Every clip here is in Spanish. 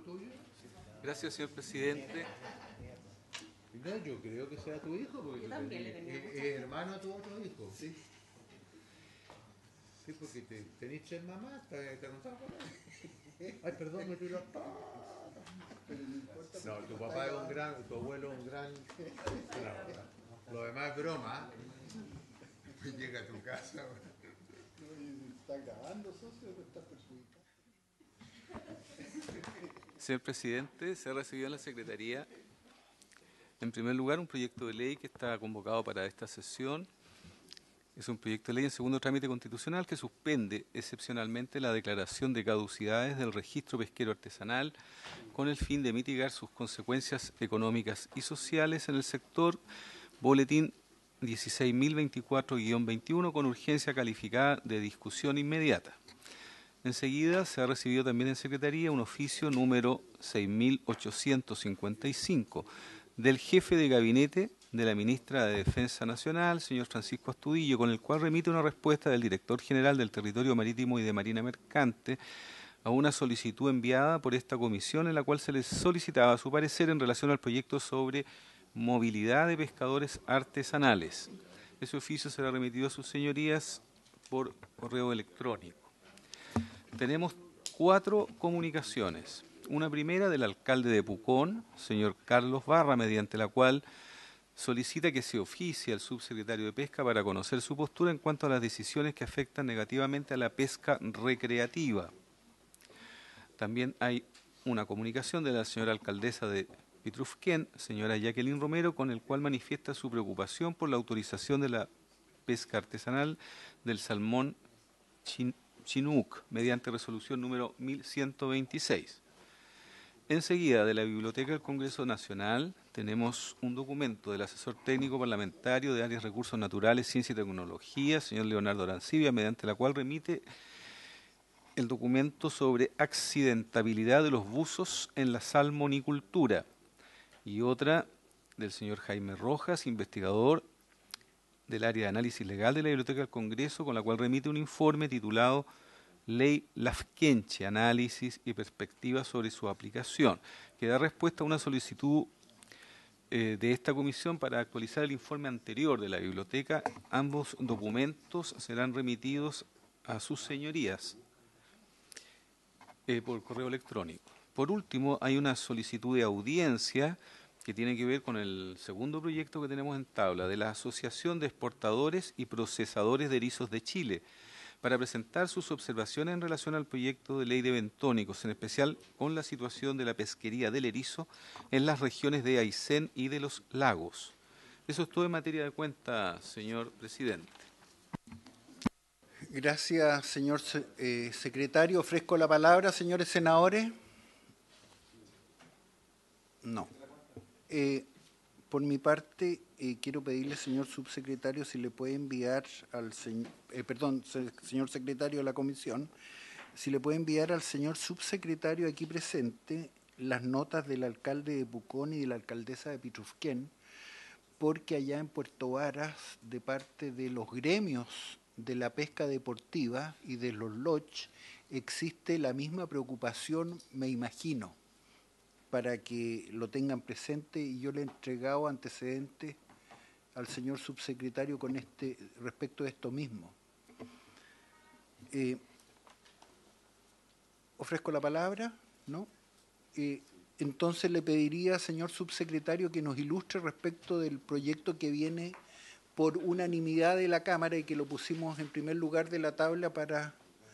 tuyo? Gracias, señor presidente. No, yo creo que sea tu hijo, porque tú eres hermano de tu otro hijo. Sí. Sí, porque tenés 3 mamás, te contaba por ahí. Ay, perdón, me tiró las patas. No, tu papá es un gran, tu abuelo es un gran. No, lo demás es broma. Llega a tu casa. ¿Está grabando, socio, o está perjudicado? Señor presidente, se ha recibido en la Secretaría, en primer lugar, un proyecto de ley que está convocado para esta sesión. Es un proyecto de ley en segundo trámite constitucional que suspende excepcionalmente la declaración de caducidades del registro pesquero artesanal con el fin de mitigar sus consecuencias económicas y sociales en el sector. Boletín 16.024-21 con urgencia calificada de discusión inmediata. Enseguida se ha recibido también en Secretaría un oficio número 6.855 del jefe de gabinete de la ministra de Defensa Nacional, señor Francisco Astudillo, con el cual remite una respuesta del director general del Territorio Marítimo y de Marina Mercante a una solicitud enviada por esta comisión en la cual se les solicitaba su parecer en relación al proyecto sobre movilidad de pescadores artesanales. Ese oficio será remitido a sus señorías por correo electrónico. Tenemos 4 comunicaciones. Una primera del alcalde de Pucón, señor Carlos Barra, mediante la cual solicita que se oficie al subsecretario de Pesca para conocer su postura en cuanto a las decisiones que afectan negativamente a la pesca recreativa. También hay una comunicación de la señora alcaldesa de Pitrufquén, señora Jacqueline Romero, con el cual manifiesta su preocupación por la autorización de la pesca artesanal del salmón Chinook, mediante resolución número 1126. Enseguida, de la Biblioteca del Congreso Nacional, tenemos un documento del asesor técnico parlamentario de Áreas Recursos Naturales, Ciencia y Tecnología, señor Leonardo Arancibia, mediante la cual remite el documento sobre accidentabilidad de los buzos en la salmonicultura, y otra del señor Jaime Rojas, investigador del área de análisis legal de la Biblioteca del Congreso, con la cual remite un informe titulado Ley Lafkenche, análisis y perspectivas sobre su aplicación, que da respuesta a una solicitud de esta comisión para actualizar el informe anterior de la biblioteca. Ambos documentos serán remitidos a sus señorías por correo electrónico. Por último, hay una solicitud de audiencia que tiene que ver con el segundo proyecto que tenemos en tabla, de la Asociación de Exportadores y Procesadores de Erizos de Chile, para presentar sus observaciones en relación al proyecto de ley de bentónicos, en especial con la situación de la pesquería del erizo en las regiones de Aysén y de los lagos. Eso es todo en materia de cuenta, señor presidente. Gracias, señor secretario. Ofrezco la palabra, señores senadores. No. Por mi parte, quiero pedirle, señor subsecretario, si le puede enviar al señor secretario de la comisión, si le puede enviar al señor subsecretario aquí presente las notas del alcalde de Pucón y de la alcaldesa de Pitrufquén, porque allá en Puerto Varas, de parte de los gremios de la pesca deportiva y de los lodge, existe la misma preocupación, me imagino, para que lo tengan presente, y yo le he entregado antecedentes al señor subsecretario con respecto de esto mismo. Ofrezco la palabra, ¿no? Entonces le pediría, señor subsecretario, que nos ilustre respecto del proyecto que viene por unanimidad de la Cámara y que lo pusimos en primer lugar de la tabla para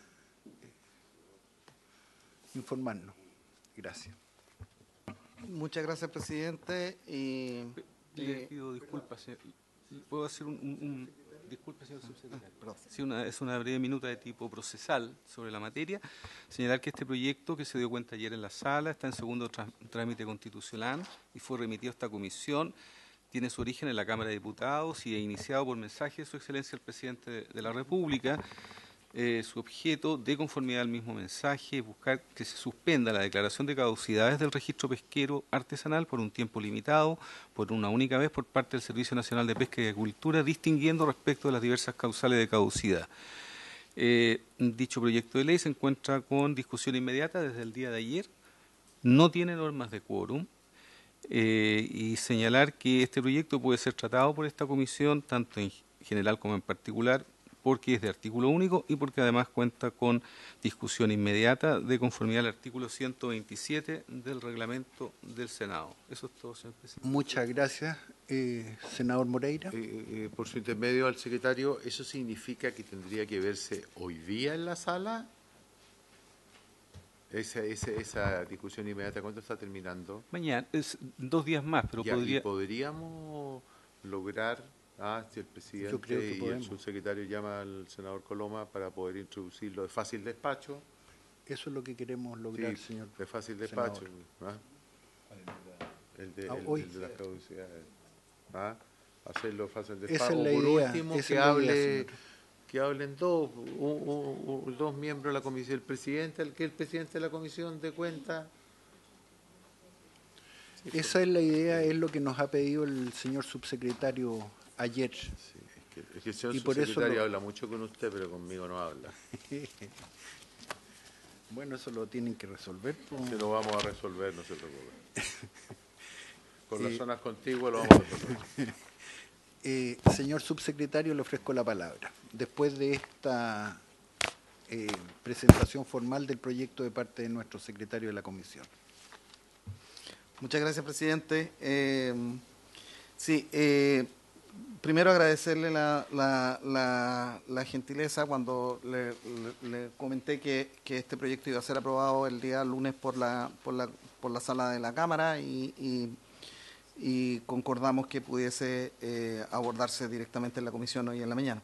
informarnos. Gracias. Muchas gracias, presidente. Le pido disculpas, señor. ¿Puedo hacer disculpe, señor subsecretario? Perdón. Sí, es una breve minuta de tipo procesal sobre la materia. Señalar que este proyecto, que se dio cuenta ayer en la sala, está en segundo trámite constitucional y fue remitido a esta comisión. Tiene su origen en la Cámara de Diputados y es iniciado por mensaje de su excelencia el presidente de la República. Su objeto, de conformidad al mismo mensaje, es buscar que se suspenda la declaración de caducidades del registro pesquero artesanal por un tiempo limitado, por una única vez, por parte del Servicio Nacional de Pesca y Agricultura, distinguiendo respecto de las diversas causales de caducidad. Dicho proyecto de ley se encuentra con discusión inmediata desde el día de ayer no tiene normas de quórum, y señalar que este proyecto puede ser tratado por esta comisión, tanto en general como en particular, porque es de artículo único y porque además cuenta con discusión inmediata de conformidad al artículo 127 del reglamento del Senado. Eso es todo, señor presidente. Muchas gracias, senador Moreira. Por su intermedio al secretario, ¿eso significa que tendría que verse hoy día en la sala? Esa discusión inmediata, ¿cuándo está terminando? Mañana, es 2 días más, pero Ya, podría... ¿y podríamos lograr, si el presidente Yo creo que y el podemos. subsecretario llama al senador Coloma para poder introducirlo de fácil despacho? Eso es lo que queremos lograr, Sí, señor. de fácil despacho. senador. El de Hoy. las caducidades. Hacerlo fácil Esa despacho. es la O por idea, último, esa que es la idea, hable... señor. Que hablen dos miembros de la comisión, el presidente, el presidente de la comisión de cuenta. Esa es la idea, es lo que nos ha pedido el señor subsecretario ayer. Sí, es que el señor Y por eso subsecretario lo- habla mucho con usted, pero conmigo no habla. Bueno, eso lo tienen que resolver. Se lo vamos a resolver, no se preocupe. Con las Sí. zonas contiguas lo vamos a resolver. Señor subsecretario, le ofrezco la palabra. Después de esta presentación formal del proyecto de parte de nuestro secretario de la comisión. Muchas gracias, presidente. Primero agradecerle la gentileza cuando le comenté que este proyecto iba a ser aprobado el día lunes por la sala de la Cámara y concordamos que pudiese abordarse directamente en la comisión hoy en la mañana.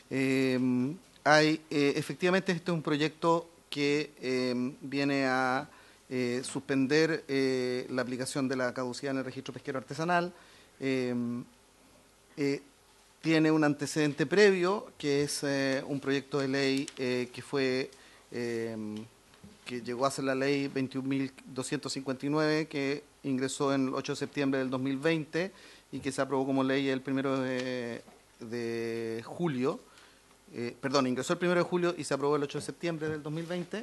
Efectivamente, este es un proyecto que viene a suspender la aplicación de la caducidad en el registro pesquero artesanal. Tiene un antecedente previo, que es un proyecto de ley que llegó a ser la ley 21.259, que ingresó en el 8 de septiembre del 2020 y que se aprobó como ley el 1 de julio. Ingresó el 1 de julio y se aprobó el 8 de septiembre del 2020.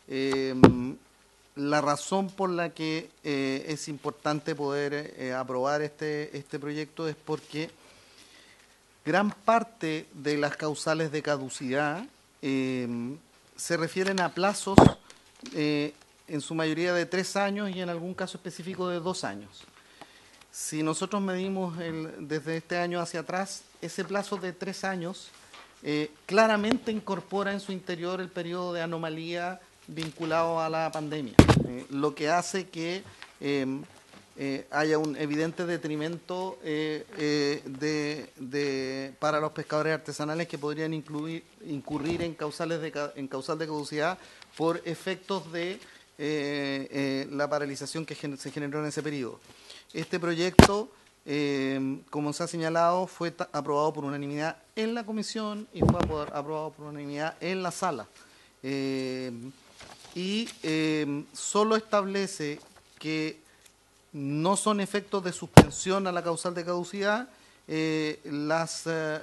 La razón por la que es importante poder aprobar este proyecto es porque gran parte de las causales de caducidad se refieren a plazos en su mayoría de 3 años y en algún caso específico de 2 años. Si nosotros medimos desde este año hacia atrás, ese plazo de 3 años claramente incorpora en su interior el periodo de anomalía vinculado a la pandemia, lo que hace que haya un evidente detrimento para los pescadores artesanales que podrían incurrir en causal de caducidad por efectos de la paralización que se generó en ese periodo. Este proyecto, como se ha señalado, fue aprobado por unanimidad en la comisión y fue aprobado por unanimidad en la sala. Solo establece que no son efectos de suspensión a la causal de caducidad las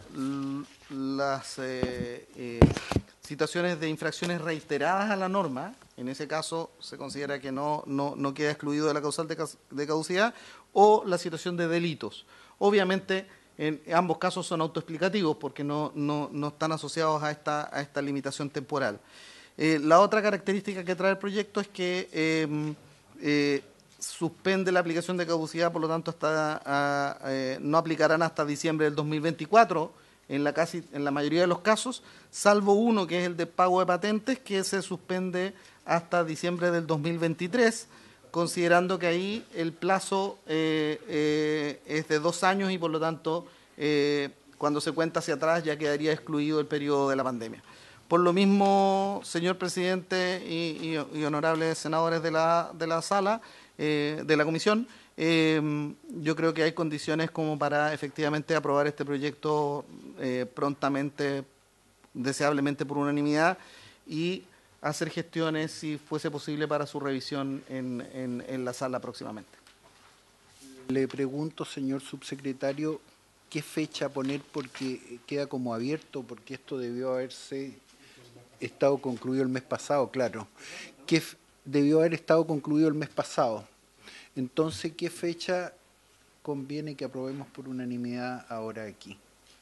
situaciones de infracciones reiteradas a la norma. En ese caso se considera que no queda excluido de la causal de caducidad, o la situación de delitos. Obviamente, en ambos casos son autoexplicativos porque no están asociados a esta limitación temporal. La otra característica que trae el proyecto es que suspende la aplicación de caducidad, por lo tanto no aplicarán hasta diciembre del 2024 en la mayoría de los casos, salvo uno que es el de pago de patentes, que se suspende hasta diciembre del 2023, considerando que ahí el plazo es de 2 años y por lo tanto cuando se cuenta hacia atrás ya quedaría excluido el periodo de la pandemia. Por lo mismo, señor presidente y honorables senadores de la sala, de la comisión, yo creo que hay condiciones como para efectivamente aprobar este proyecto prontamente, deseablemente por unanimidad, y hacer gestiones, si fuese posible, para su revisión en la sala próximamente. Le pregunto, señor subsecretario, ¿qué fecha poner? Porque queda como abierto, porque esto debió haberse estado concluido el mes pasado, claro. debió haber estado concluido el mes pasado. Entonces, ¿qué fecha conviene que aprobemos por unanimidad ahora aquí?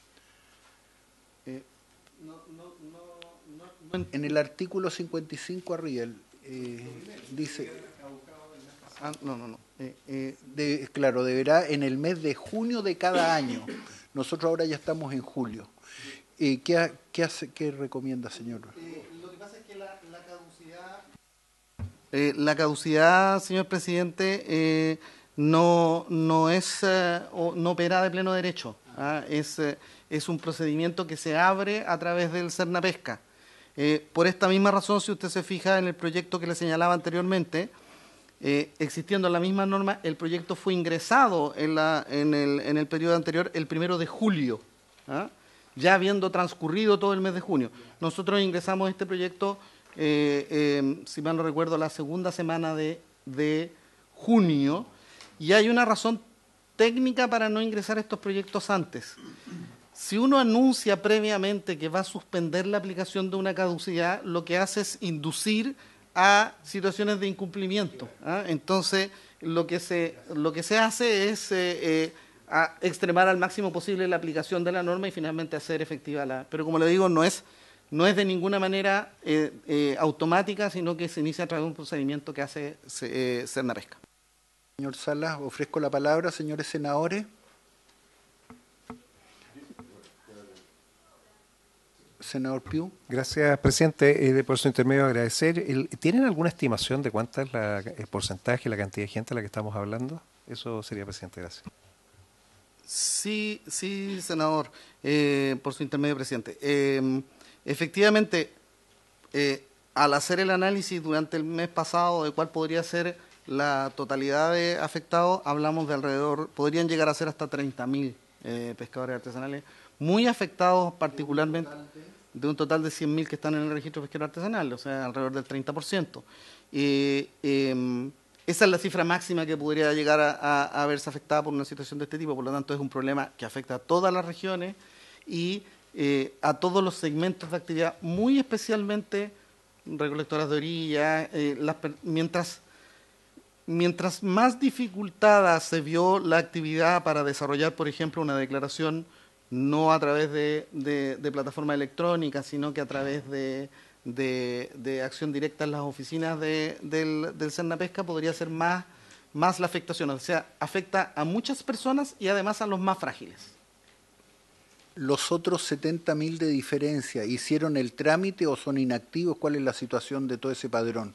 En el artículo 55 arriba, dice... claro, deberá en el mes de junio de cada año. Nosotros ahora ya estamos en julio. ¿Qué recomienda, señor? Lo que pasa es que la caducidad, señor presidente, no opera de pleno derecho. Es un procedimiento que se abre a través del Sernapesca. Por esta misma razón, si usted se fija en el proyecto que le señalaba anteriormente, existiendo la misma norma, el proyecto fue ingresado en el periodo anterior, el 1 de julio, ya habiendo transcurrido todo el mes de junio. Nosotros ingresamos este proyecto, si mal no recuerdo, la segunda semana de junio, y hay una razón técnica para no ingresar estos proyectos antes. Si uno anuncia previamente que va a suspender la aplicación de una caducidad, lo que hace es inducir a situaciones de incumplimiento. Entonces, lo que se hace es a extremar al máximo posible la aplicación de la norma y finalmente hacer efectiva la... Pero como le digo, no es de ninguna manera automática, sino que se inicia a través de un procedimiento que hace Sernapesca. Señor Salas, ofrezco la palabra, señores senadores. Senador Piu. Gracias, presidente. Por su intermedio agradecer. ¿Tienen alguna estimación de cuánta es el porcentaje, la cantidad de gente a la que estamos hablando? Eso sería, presidente. Gracias. Sí, senador, por su intermedio, presidente. Efectivamente, al hacer el análisis durante el mes pasado de cuál podría ser la totalidad de afectados, hablamos de alrededor, podrían llegar a ser hasta 30.000 pescadores artesanales, muy afectados particularmente de un total de 100.000 que están en el registro pesquero artesanal, o sea, alrededor del 30%. Esa es la cifra máxima que podría llegar a verse afectada por una situación de este tipo, por lo tanto es un problema que afecta a todas las regiones y a todos los segmentos de actividad, muy especialmente recolectoras de orilla, mientras más dificultada se vio la actividad para desarrollar, por ejemplo, una declaración no a través de plataforma electrónica, sino que a través de acción directa en las oficinas del Sernapesca, podría ser más la afectación. O sea, afecta a muchas personas y además a los más frágiles. Los otros 70.000 de diferencia, ¿hicieron el trámite o son inactivos? ¿Cuál es la situación de todo ese padrón?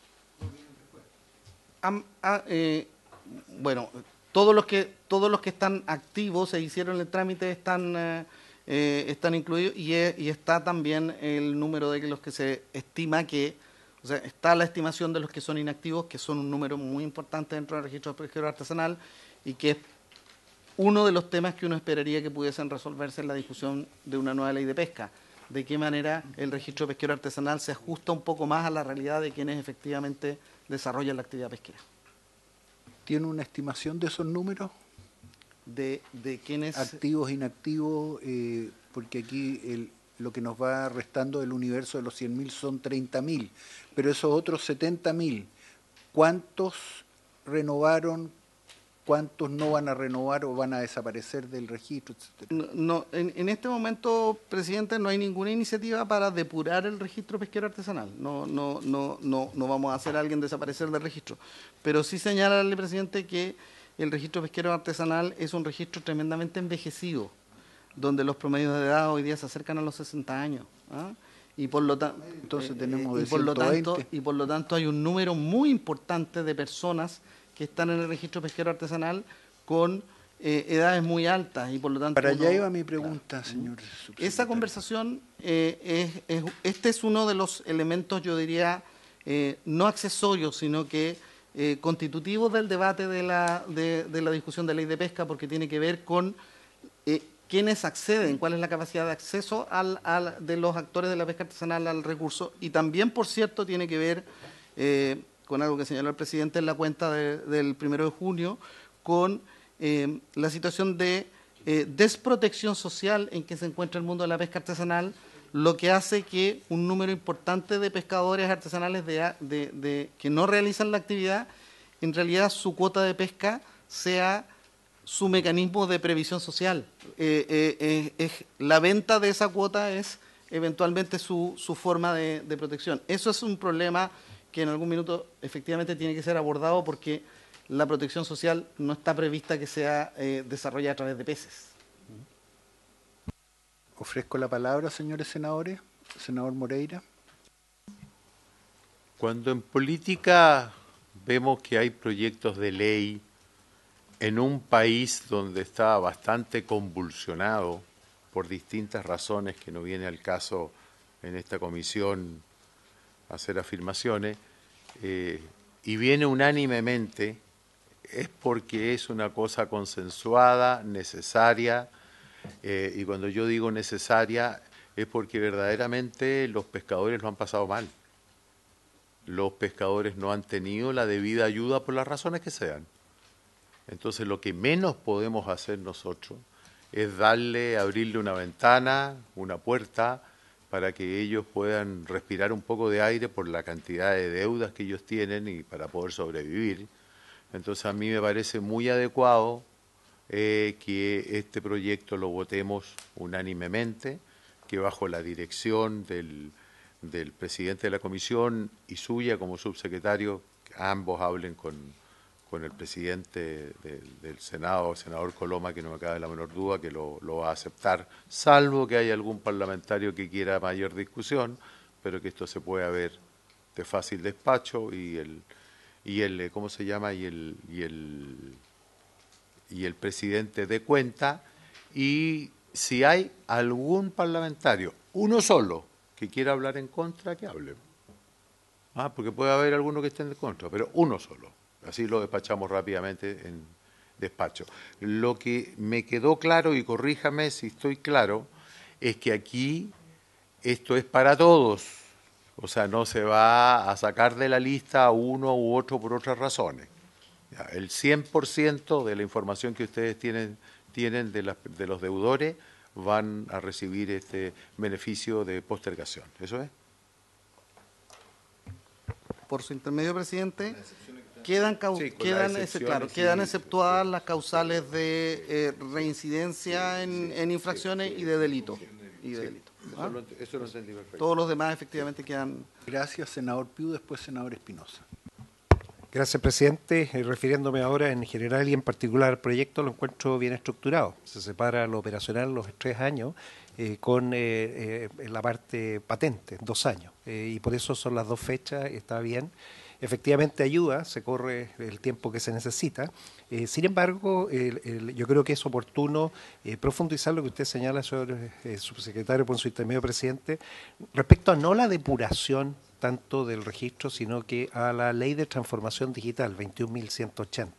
Bueno, todos los que están activos e hicieron el trámite están incluidos y está también el número de los que se estima o sea, está la estimación de los que son inactivos, que son un número muy importante dentro del registro pesquero artesanal y que es uno de los temas que uno esperaría que pudiesen resolverse en la discusión de una nueva ley de pesca. De qué manera el registro pesquero artesanal se ajusta un poco más a la realidad de quienes efectivamente desarrollan la actividad pesquera. ¿Tiene una estimación de esos números? De quienes... Activos, inactivos, porque aquí lo que nos va restando del universo de los 100.000 son 30.000, pero esos otros 70.000, ¿cuántos renovaron? ¿Cuántos no van a renovar o van a desaparecer del registro, etcétera? No, en este momento, presidente, no hay ninguna iniciativa para depurar el registro pesquero artesanal. No vamos a hacer a alguien desaparecer del registro. Pero sí señalarle, presidente, que el registro pesquero artesanal es un registro tremendamente envejecido, donde los promedios de edad hoy día se acercan a los 60 años. Y por lo tanto, entonces tenemos de 120. Y por lo tanto hay un número muy importante de personas que están en el registro pesquero artesanal con edades muy altas y por lo tanto... Para allá iba mi pregunta, señor subsecretario. Esa conversación, este es uno de los elementos, yo diría, no accesorios, sino que constitutivos del debate de la discusión de ley de pesca, porque tiene que ver con quiénes acceden, cuál es la capacidad de acceso de los actores de la pesca artesanal al recurso, y también, por cierto, tiene que ver con algo que señaló el presidente en la cuenta del 1 de junio, con la situación de desprotección social en que se encuentra el mundo de la pesca artesanal, lo que hace que un número importante de pescadores artesanales que no realizan la actividad, en realidad su cuota de pesca sea su mecanismo de previsión social. La venta de esa cuota es eventualmente su forma de protección. Eso es un problema que en algún minuto efectivamente tiene que ser abordado, porque la protección social no está prevista que sea desarrollada a través de peces. Ofrezco la palabra, señores senadores. Senador Moreira. Cuando en política vemos que hay proyectos de ley en un país donde está bastante convulsionado por distintas razones que no viene al caso en esta comisión hacer afirmaciones, y viene unánimemente, es porque es una cosa consensuada, necesaria, y cuando yo digo necesaria es porque verdaderamente los pescadores lo han pasado mal. Los pescadores no han tenido la debida ayuda por las razones que sean. Entonces lo que menos podemos hacer nosotros es abrirle una ventana, una puerta, para que ellos puedan respirar un poco de aire por la cantidad de deudas que ellos tienen y para poder sobrevivir. Entonces a mí me parece muy adecuado que este proyecto lo votemos unánimemente, que bajo la dirección del presidente de la comisión y suya como subsecretario, ambos hablen con el presidente del Senado, el senador Coloma, que no me cabe la menor duda que lo va a aceptar, salvo que haya algún parlamentario que quiera mayor discusión, pero que esto se pueda ver de fácil despacho y el ¿cómo se llama? Y el presidente dé cuenta, y si hay algún parlamentario, uno solo, que quiera hablar en contra, que hable. Porque puede haber alguno que esté en contra, pero uno solo. Así lo despachamos rápidamente en despacho. Lo que me quedó claro, y corríjame si estoy claro, es que aquí esto es para todos. O sea, no se va a sacar de la lista a uno u otro por otras razones. El 100% de la información que ustedes tienen de los deudores van a recibir este beneficio de postergación. ¿Eso es? Por su intermedio, presidente, quedan exceptuadas las causales de reincidencia en infracciones y de delito. Eso lo entendí perfecto. Todos los demás efectivamente quedan. Gracias, senador Piu. Después, senador Espinosa. Gracias, presidente. Refiriéndome ahora en general y en particular al proyecto, lo encuentro bien estructurado. Se separa lo operacional los 3 años con la parte patente, 2 años. Y por eso son las 2 fechas, está bien. Efectivamente ayuda, se corre el tiempo que se necesita. Sin embargo, yo creo que es oportuno profundizar lo que usted señala, señor subsecretario, por su intermedio, presidente, respecto a no la depuración tanto del registro, sino que a la ley de transformación digital, 21.180.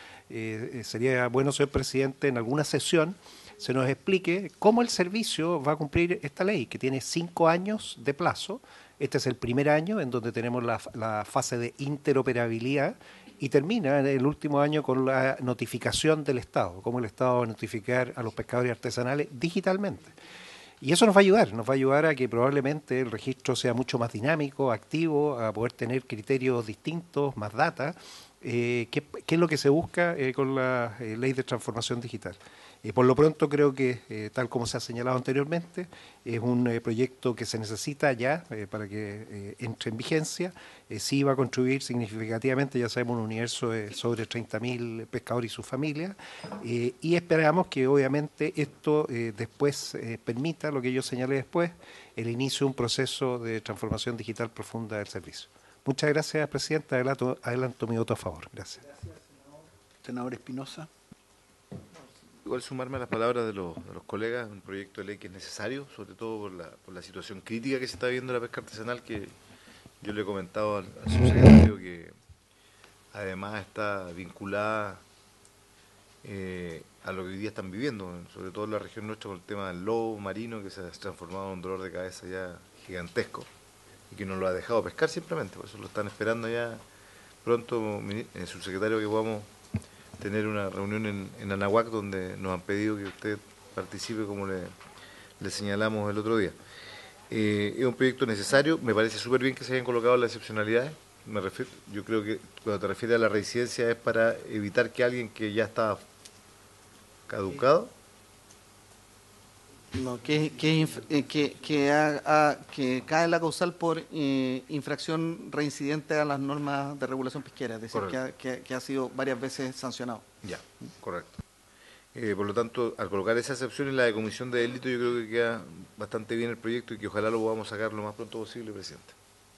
Sería bueno, señor presidente, en alguna sesión se nos explique cómo el servicio va a cumplir esta ley, que tiene 5 años de plazo. Este es el primer año en donde tenemos la fase de interoperabilidad y termina en el último año con la notificación del Estado, cómo el Estado va a notificar a los pescadores artesanales digitalmente. Y eso nos va a ayudar a que probablemente el registro sea mucho más dinámico, activo, a poder tener criterios distintos, más data, que es lo que se busca con la ley de transformación digital. Por lo pronto creo que, tal como se ha señalado anteriormente, es un proyecto que se necesita ya para que entre en vigencia. Sí va a contribuir significativamente, ya sabemos, un universo de sobre 30.000 pescadores y sus familias, y esperamos que obviamente esto después permita, lo que yo señalé después, el inicio de un proceso de transformación digital profunda del servicio. Muchas gracias, presidenta. Adelanto mi voto a favor. Gracias. Senador Espinosa. Igual sumarme a las palabras de los colegas, un proyecto de ley que es necesario, sobre todo por la situación crítica que se está viviendo en la pesca artesanal, que yo le he comentado al subsecretario que además está vinculada a lo que hoy día están viviendo, sobre todo en la región nuestra, con el tema del lobo marino, que se ha transformado en un dolor de cabeza ya gigantesco y que no lo ha dejado pescar simplemente. Por eso lo están esperando ya pronto, el subsecretario, que podamos tener una reunión en Anahuac, donde nos han pedido que usted participe, como le señalamos el otro día. es un proyecto necesario, me parece súper bien que se hayan colocado las excepcionalidades. Yo creo que cuando te refieres a la reincidencia es para evitar que alguien que ya está caducado. No, que cae la causal por infracción reincidente a las normas de regulación pesquera, es decir, que ha sido varias veces sancionado. Ya, correcto. Por lo tanto, al colocar esa excepción en la de comisión de delito, yo creo que queda bastante bien el proyecto y que ojalá lo podamos sacar lo más pronto posible, presidente.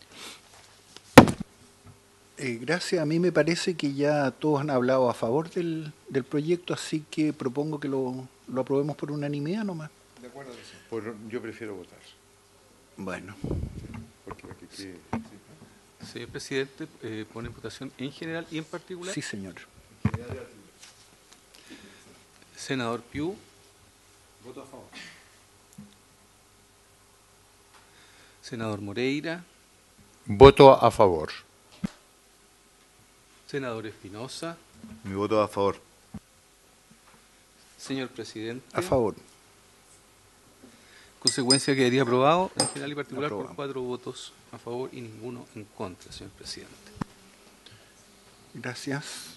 Gracias. A mí me parece que ya todos han hablado a favor del proyecto, así que propongo que lo aprobemos por unanimidad nomás. De acuerdo, pues yo prefiero votar. Bueno. Porque aquí sí. Señor presidente, ¿pone en votación en general y en particular? Sí, señor. Senador Piu. Voto a favor. Senador Moreira. Voto a favor. Senador Espinosa. Mi voto a favor. Señor presidente. A favor. Consecuencia quedaría aprobado en general y particular por Aprobamos. 4 votos a favor y ninguno en contra, señor presidente. Gracias.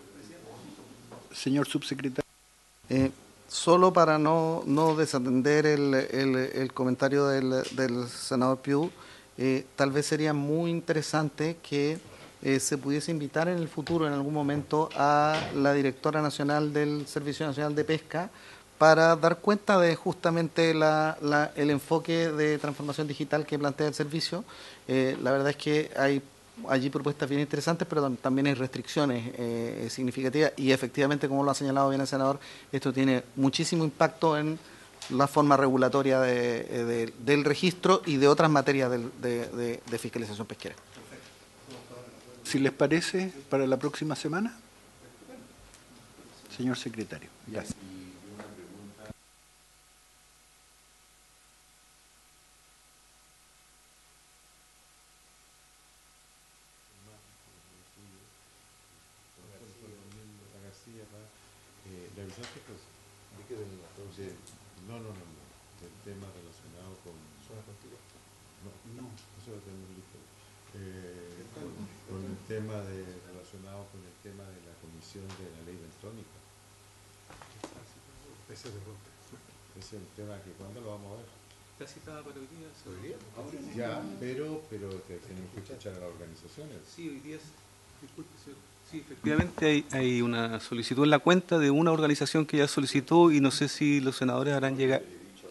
Señor subsecretario. Solo para no desatender el comentario del senador Piu, tal vez sería muy interesante que se pudiese invitar en el futuro, en algún momento, a la directora nacional del Servicio Nacional de Pesca para dar cuenta de justamente el enfoque de transformación digital que plantea el servicio. La verdad es que hay allí propuestas bien interesantes, pero también hay restricciones significativas y efectivamente, como lo ha señalado bien el senador, esto tiene muchísimo impacto en la forma regulatoria del registro y de otras materias de fiscalización pesquera. Si les parece, para la próxima semana. Señor secretario. Gracias. La avisaste, pues, no, del tema relacionado con... No, eso lo tenemos listo. Con el tema relacionado con el tema de la comisión de la ley electrónica. Ese es el tema que ¿cuándo lo vamos a ver? Casi estaba para hoy día. ¿Hoy día? Ya, pero tenemos que escuchar a las organizaciones. Sí, hoy día, disculpe, señor. Sí, efectivamente hay una solicitud en la cuenta de una organización que ya solicitó y no sé si los senadores harán llegar,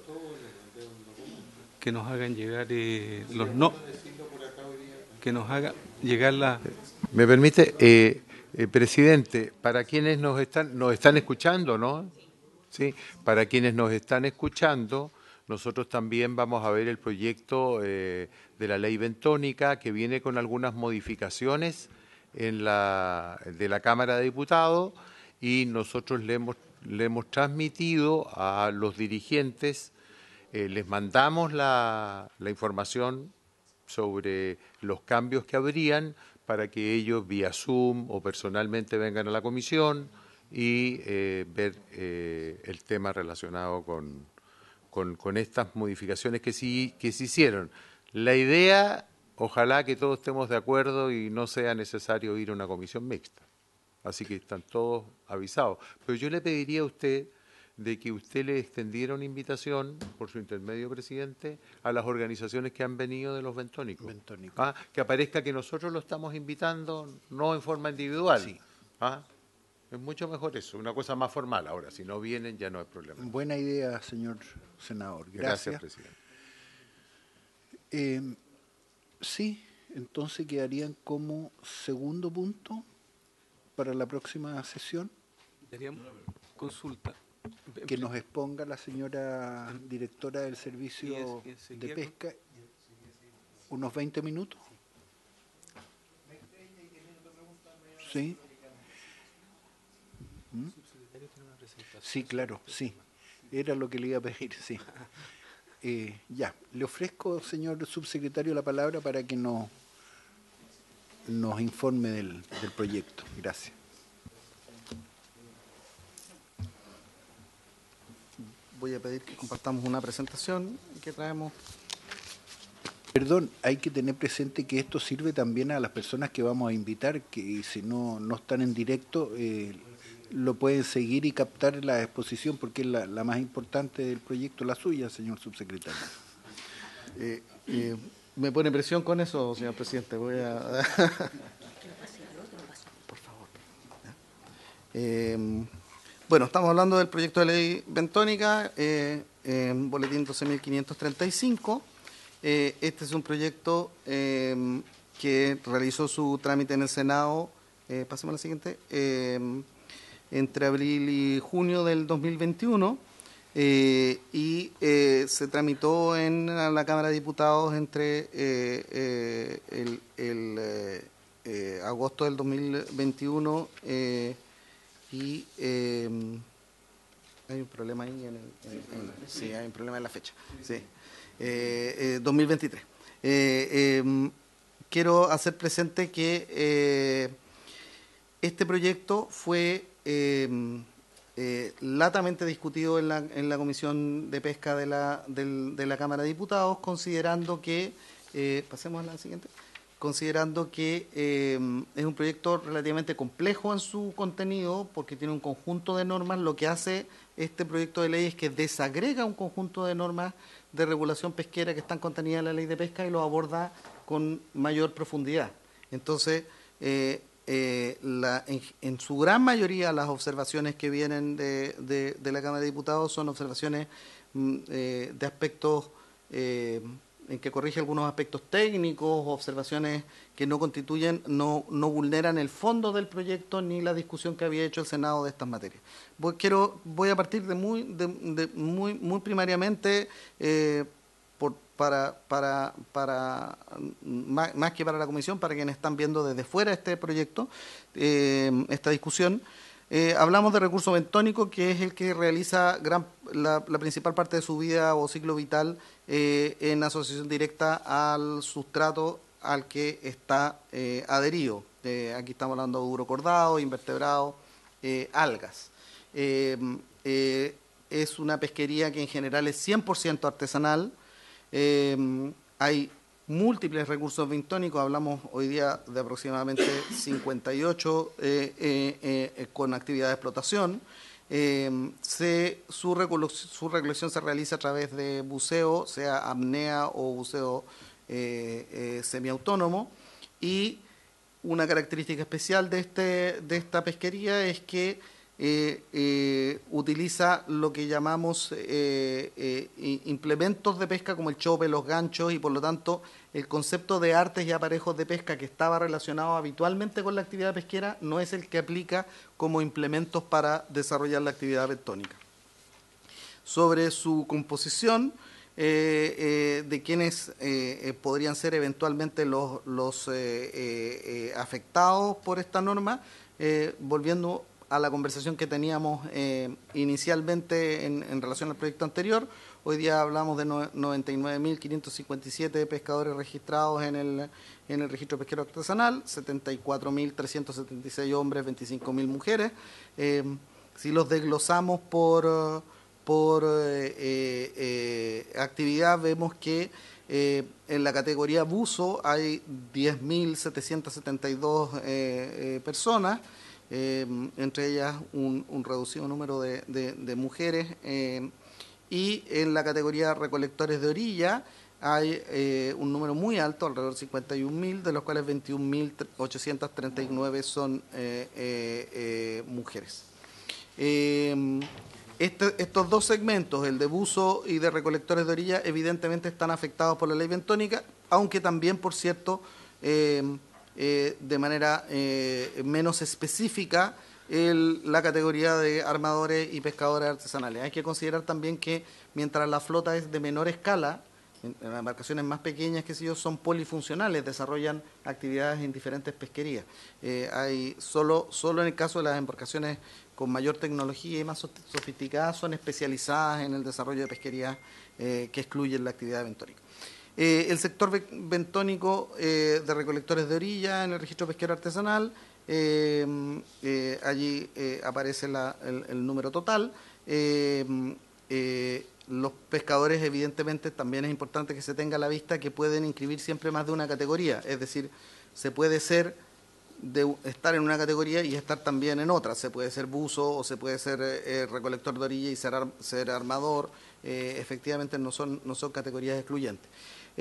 que nos hagan llegar los no, que nos haga llegar la... ¿Me permite, presidente, para quienes nos están escuchando, ¿no? Sí, para quienes nos están escuchando, nosotros también vamos a ver el proyecto de la ley bentónica que viene con algunas modificaciones de la Cámara de Diputados y nosotros le hemos transmitido a los dirigentes, les mandamos la información sobre los cambios que habrían para que ellos vía Zoom o personalmente vengan a la comisión y ver el tema relacionado con estas modificaciones que se hicieron. La idea, ojalá que todos estemos de acuerdo y no sea necesario ir a una comisión mixta. Así que están todos avisados. Pero yo le pediría a usted de que usted le extendiera una invitación, por su intermedio, presidente, a las organizaciones que han venido de los bentónicos. Que aparezca que nosotros lo estamos invitando, no en forma individual. Sí. Es mucho mejor eso, una cosa más formal. Ahora, si no vienen, ya no hay problema. Buena idea, señor senador. Gracias. Presidente. Sí, entonces quedarían como segundo punto para la próxima sesión. Daríamos consulta. Que nos exponga la señora directora del Servicio de Pesca unos 20 minutos. Sí. Sí, claro, sí. Era lo que le iba a pedir, sí. Ya, le ofrezco, señor subsecretario, la palabra para que nos informe del proyecto. Gracias. Voy a pedir que compartamos una presentación que traemos Perdón, hay que tener presente que esto sirve también a las personas que vamos a invitar, que si no están en directo, lo pueden seguir y captar la exposición, porque es la más importante del proyecto, la suya, señor subsecretario. Me pone presión con eso, señor presidente. Voy a... Por favor. Bueno, estamos hablando del proyecto de ley bentónica, boletín 12.535. Este es un proyecto que realizó su trámite en el Senado, pasemos a la siguiente, entre abril y junio del 2021 y se tramitó en la Cámara de Diputados entre agosto del 2021 y hay un problema ahí sí, hay un problema en la fecha, sí. 2023. Quiero hacer presente que este proyecto fue latamente discutido en la Comisión de Pesca de la Cámara de Diputados, considerando que, pasemos a la siguiente, considerando que es un proyecto relativamente complejo en su contenido, porque tiene un conjunto de normas. Lo que hace este proyecto de ley es que desagrega un conjunto de normas de regulación pesquera que están contenidas en la ley de pesca y lo aborda con mayor profundidad. Entonces, en su gran mayoría las observaciones que vienen de la Cámara de Diputados son observaciones de aspectos en que corrige algunos aspectos técnicos, observaciones que no vulneran el fondo del proyecto ni la discusión que había hecho el Senado de estas materias. Voy a partir de muy primariamente, más que para la Comisión, para quienes están viendo desde fuera este proyecto, esta discusión. Hablamos de recurso bentónico, que es el que realiza la principal parte de su vida o ciclo vital en asociación directa al sustrato al que está adherido. Aquí estamos hablando de urocordado, invertebrados, algas. Es una pesquería que en general es 100% artesanal. Hay múltiples recursos bentónicos, hablamos hoy día de aproximadamente 58 con actividad de explotación. Su recolección se realiza a través de buceo, sea apnea o buceo semiautónomo, y una característica especial de esta pesquería es que utiliza lo que llamamos implementos de pesca como el chope, los ganchos, y por lo tanto el concepto de artes y aparejos de pesca que estaba relacionado habitualmente con la actividad pesquera no es el que aplica como implementos para desarrollar la actividad bentónica. Sobre su composición, de quienes podrían ser eventualmente los afectados por esta norma, volviendo a la conversación que teníamos inicialmente en relación al proyecto anterior. Hoy día hablamos de 99.557 pescadores registrados en el registro pesquero artesanal, 74.376 hombres, 25.000 mujeres. Si los desglosamos por actividad, vemos que en la categoría buzo hay 10.772 personas, entre ellas un reducido número de mujeres, y en la categoría recolectores de orilla hay un número muy alto, alrededor de 51.000, de los cuales 21.839 son mujeres. Estos dos segmentos, el de buzo y de recolectores de orilla, evidentemente están afectados por la ley bentónica, aunque también, por cierto, de manera menos específica la categoría de armadores y pescadores artesanales. Hay que considerar también que mientras la flota es de menor escala, en las embarcaciones más pequeñas, que son polifuncionales, desarrollan actividades en diferentes pesquerías. Hay solo en el caso de las embarcaciones con mayor tecnología y más sofisticadas, son especializadas en el desarrollo de pesquerías que excluyen la actividad bentónica. El sector bentónico de recolectores de orilla en el registro pesquero artesanal, allí aparece el número total. los pescadores, evidentemente, también es importante que se tenga a la vista que pueden inscribir siempre más de una categoría. Es decir, se puede estar en una categoría y estar también en otra. Se puede ser buzo o se puede ser recolector de orilla y ser armador. Efectivamente, no son categorías excluyentes.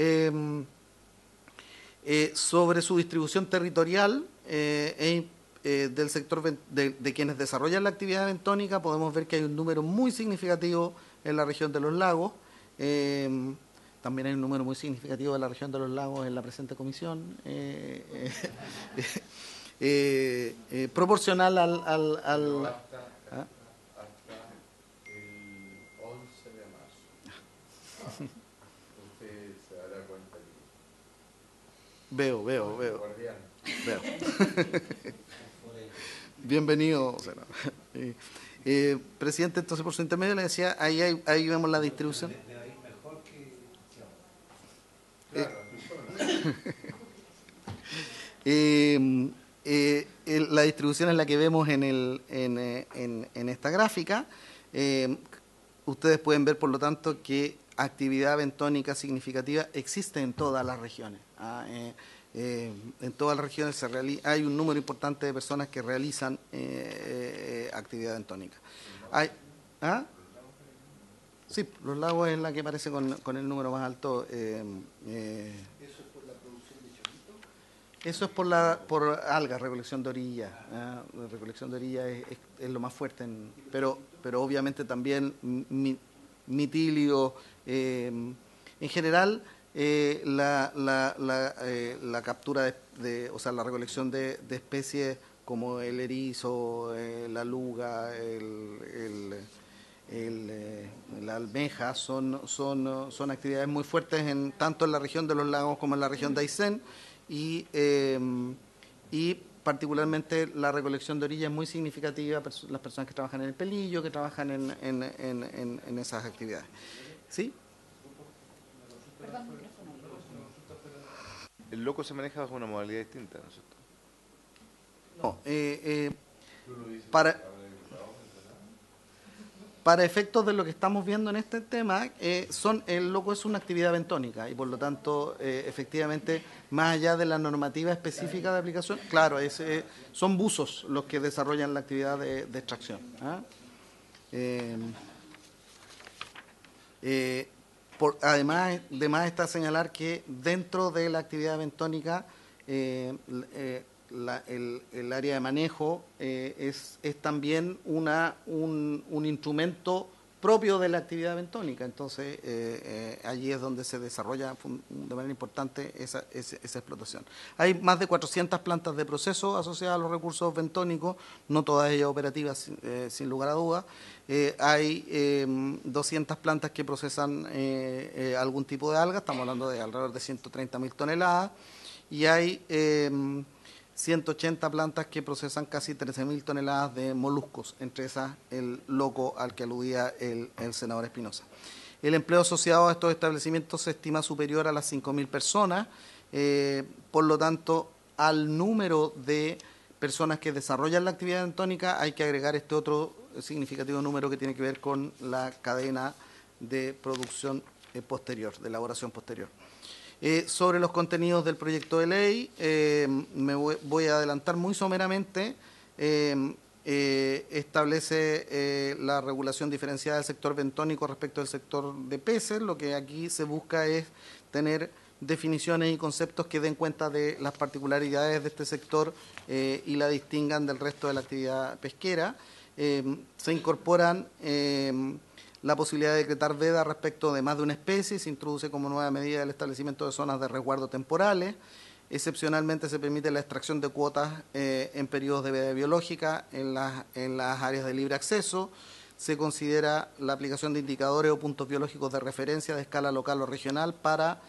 Sobre su distribución territorial del sector de quienes desarrollan la actividad bentónica, podemos ver que hay un número muy significativo en la región de los lagos. También hay un número muy significativo de la región de los lagos en la presente comisión, proporcional al hasta el 11 de marzo. Usted se dará cuenta que Veo. guardián. Bienvenido, senador. Presidente, entonces por su intermedio le decía, ahí vemos la distribución. La distribución es la que vemos en esta gráfica. Ustedes pueden ver, por lo tanto, que actividad bentónica significativa existe en todas las regiones. En todas las regiones hay un número importante de personas que realizan actividad bentónica. Sí, los lagos es la que aparece con el número más alto. ¿Eso es por la producción de chorito? Eso es por algas, recolección de orilla. La recolección de orilla es lo más fuerte, pero obviamente también mitilio. En general, la captura o sea, la recolección de especies como el erizo, la luga, la almeja son actividades muy fuertes tanto en la región de los lagos como en la región de Aysén y particularmente la recolección de orilla es muy significativa, las personas que trabajan en el pelillo, que trabajan en esas actividades. ¿Sí? El loco se maneja bajo una modalidad distinta, ¿no es cierto? No, para efectos de lo que estamos viendo en este tema, el loco es una actividad bentónica y por lo tanto, efectivamente, más allá de la normativa específica de aplicación, claro, son buzos los que desarrollan la actividad de extracción. Además está señalar que dentro de la actividad bentónica, el área de manejo es también un instrumento propio de la actividad bentónica. Entonces, allí es donde se desarrolla de manera importante esa explotación. Hay más de 400 plantas de proceso asociadas a los recursos bentónicos, no todas ellas operativas, sin lugar a dudas. Hay 200 plantas que procesan algún tipo de alga, estamos hablando de alrededor de 130.000 toneladas, y hay 180 plantas que procesan casi 13.000 toneladas de moluscos, entre esas el loco al que aludía el senador Espinosa. El empleo asociado a estos establecimientos se estima superior a las 5.000 personas, por lo tanto, al número de personas que desarrollan la actividad bentónica hay que agregar este otro significativo número que tiene que ver con la cadena de producción posterior, de elaboración posterior. Sobre los contenidos del proyecto de ley, me voy a adelantar muy someramente. Establece la regulación diferenciada del sector bentónico respecto del sector de peces. Lo que aquí se busca es tener definiciones y conceptos que den cuenta de las particularidades de este sector y la distingan del resto de la actividad pesquera. Se incorporan la posibilidad de decretar veda respecto de más de una especie, se introduce como nueva medida el establecimiento de zonas de resguardo temporales, excepcionalmente se permite la extracción de cuotas en periodos de veda biológica en las áreas de libre acceso, se considera la aplicación de indicadores o puntos biológicos de referencia de escala local o regional para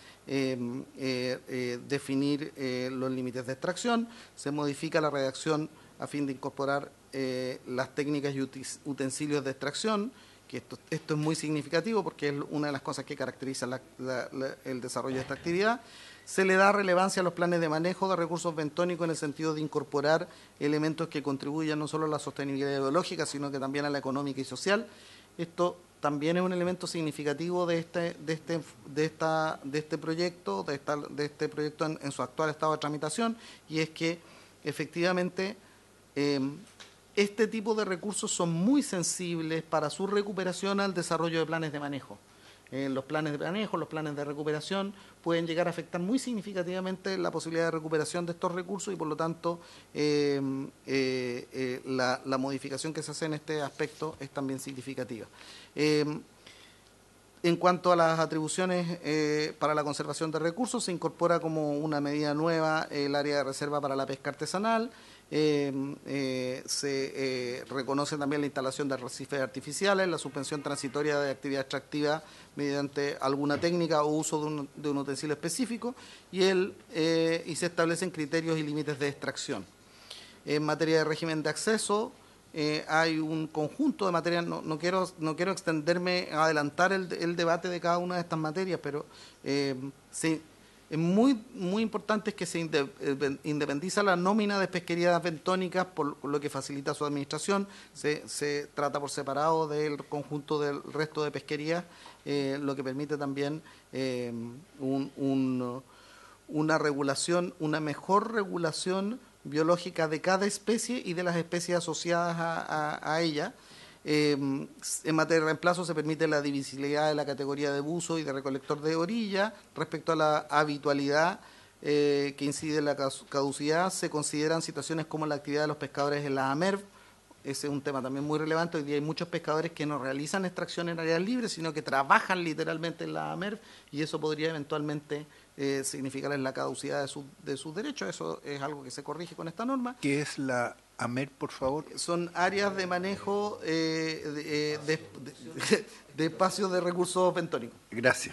definir los límites de extracción, se modifica la redacción a fin de incorporar las técnicas y utensilios de extracción, que esto es muy significativo porque es una de las cosas que caracteriza el desarrollo de esta actividad. Se le da relevancia a los planes de manejo de recursos bentónicos en el sentido de incorporar elementos que contribuyan no solo a la sostenibilidad biológica, sino que también a la económica y social. Esto también es un elemento significativo de este proyecto, en su actual estado de tramitación, y es que efectivamente este tipo de recursos son muy sensibles para su recuperación al desarrollo de planes de manejo. Los planes de manejo, los planes de recuperación pueden llegar a afectar muy significativamente la posibilidad de recuperación de estos recursos y por lo tanto la modificación que se hace en este aspecto es también significativa. En cuanto a las atribuciones para la conservación de recursos, se incorpora como una medida nueva el área de reserva para la pesca artesanal. Se reconoce también la instalación de arrecifes artificiales, la suspensión transitoria de actividad extractiva mediante alguna técnica o uso de un utensilio específico y se establecen criterios y límites de extracción. En materia de régimen de acceso, hay un conjunto de materias, no quiero extenderme a adelantar el debate de cada una de estas materias, pero es muy importante que se independiza la nómina de pesquerías bentónicas, por lo que facilita su administración. Se trata por separado del conjunto del resto de pesquerías, lo que permite también una regulación, una mejor regulación biológica de cada especie y de las especies asociadas a ella. En materia de reemplazo se permite la divisibilidad de la categoría de buzo y de recolector de orilla. Respecto a la habitualidad que incide en la caducidad, se consideran situaciones como la actividad de los pescadores en la AMERV. Ese es un tema también muy relevante. Hoy día hay muchos pescadores que no realizan extracción en áreas libres, sino que trabajan literalmente en la AMERV, y eso podría eventualmente significar la caducidad de sus derechos. Eso es algo que se corrige con esta norma. ¿Qué es la AMER, por favor? Son áreas de manejo de espacios de recursos bentónicos. Gracias.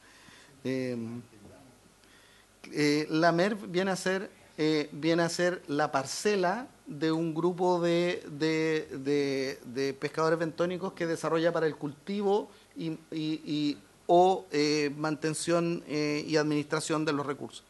La AMERV viene a ser la parcela de un grupo de pescadores bentónicos que desarrolla para el cultivo o mantención y administración de los recursos.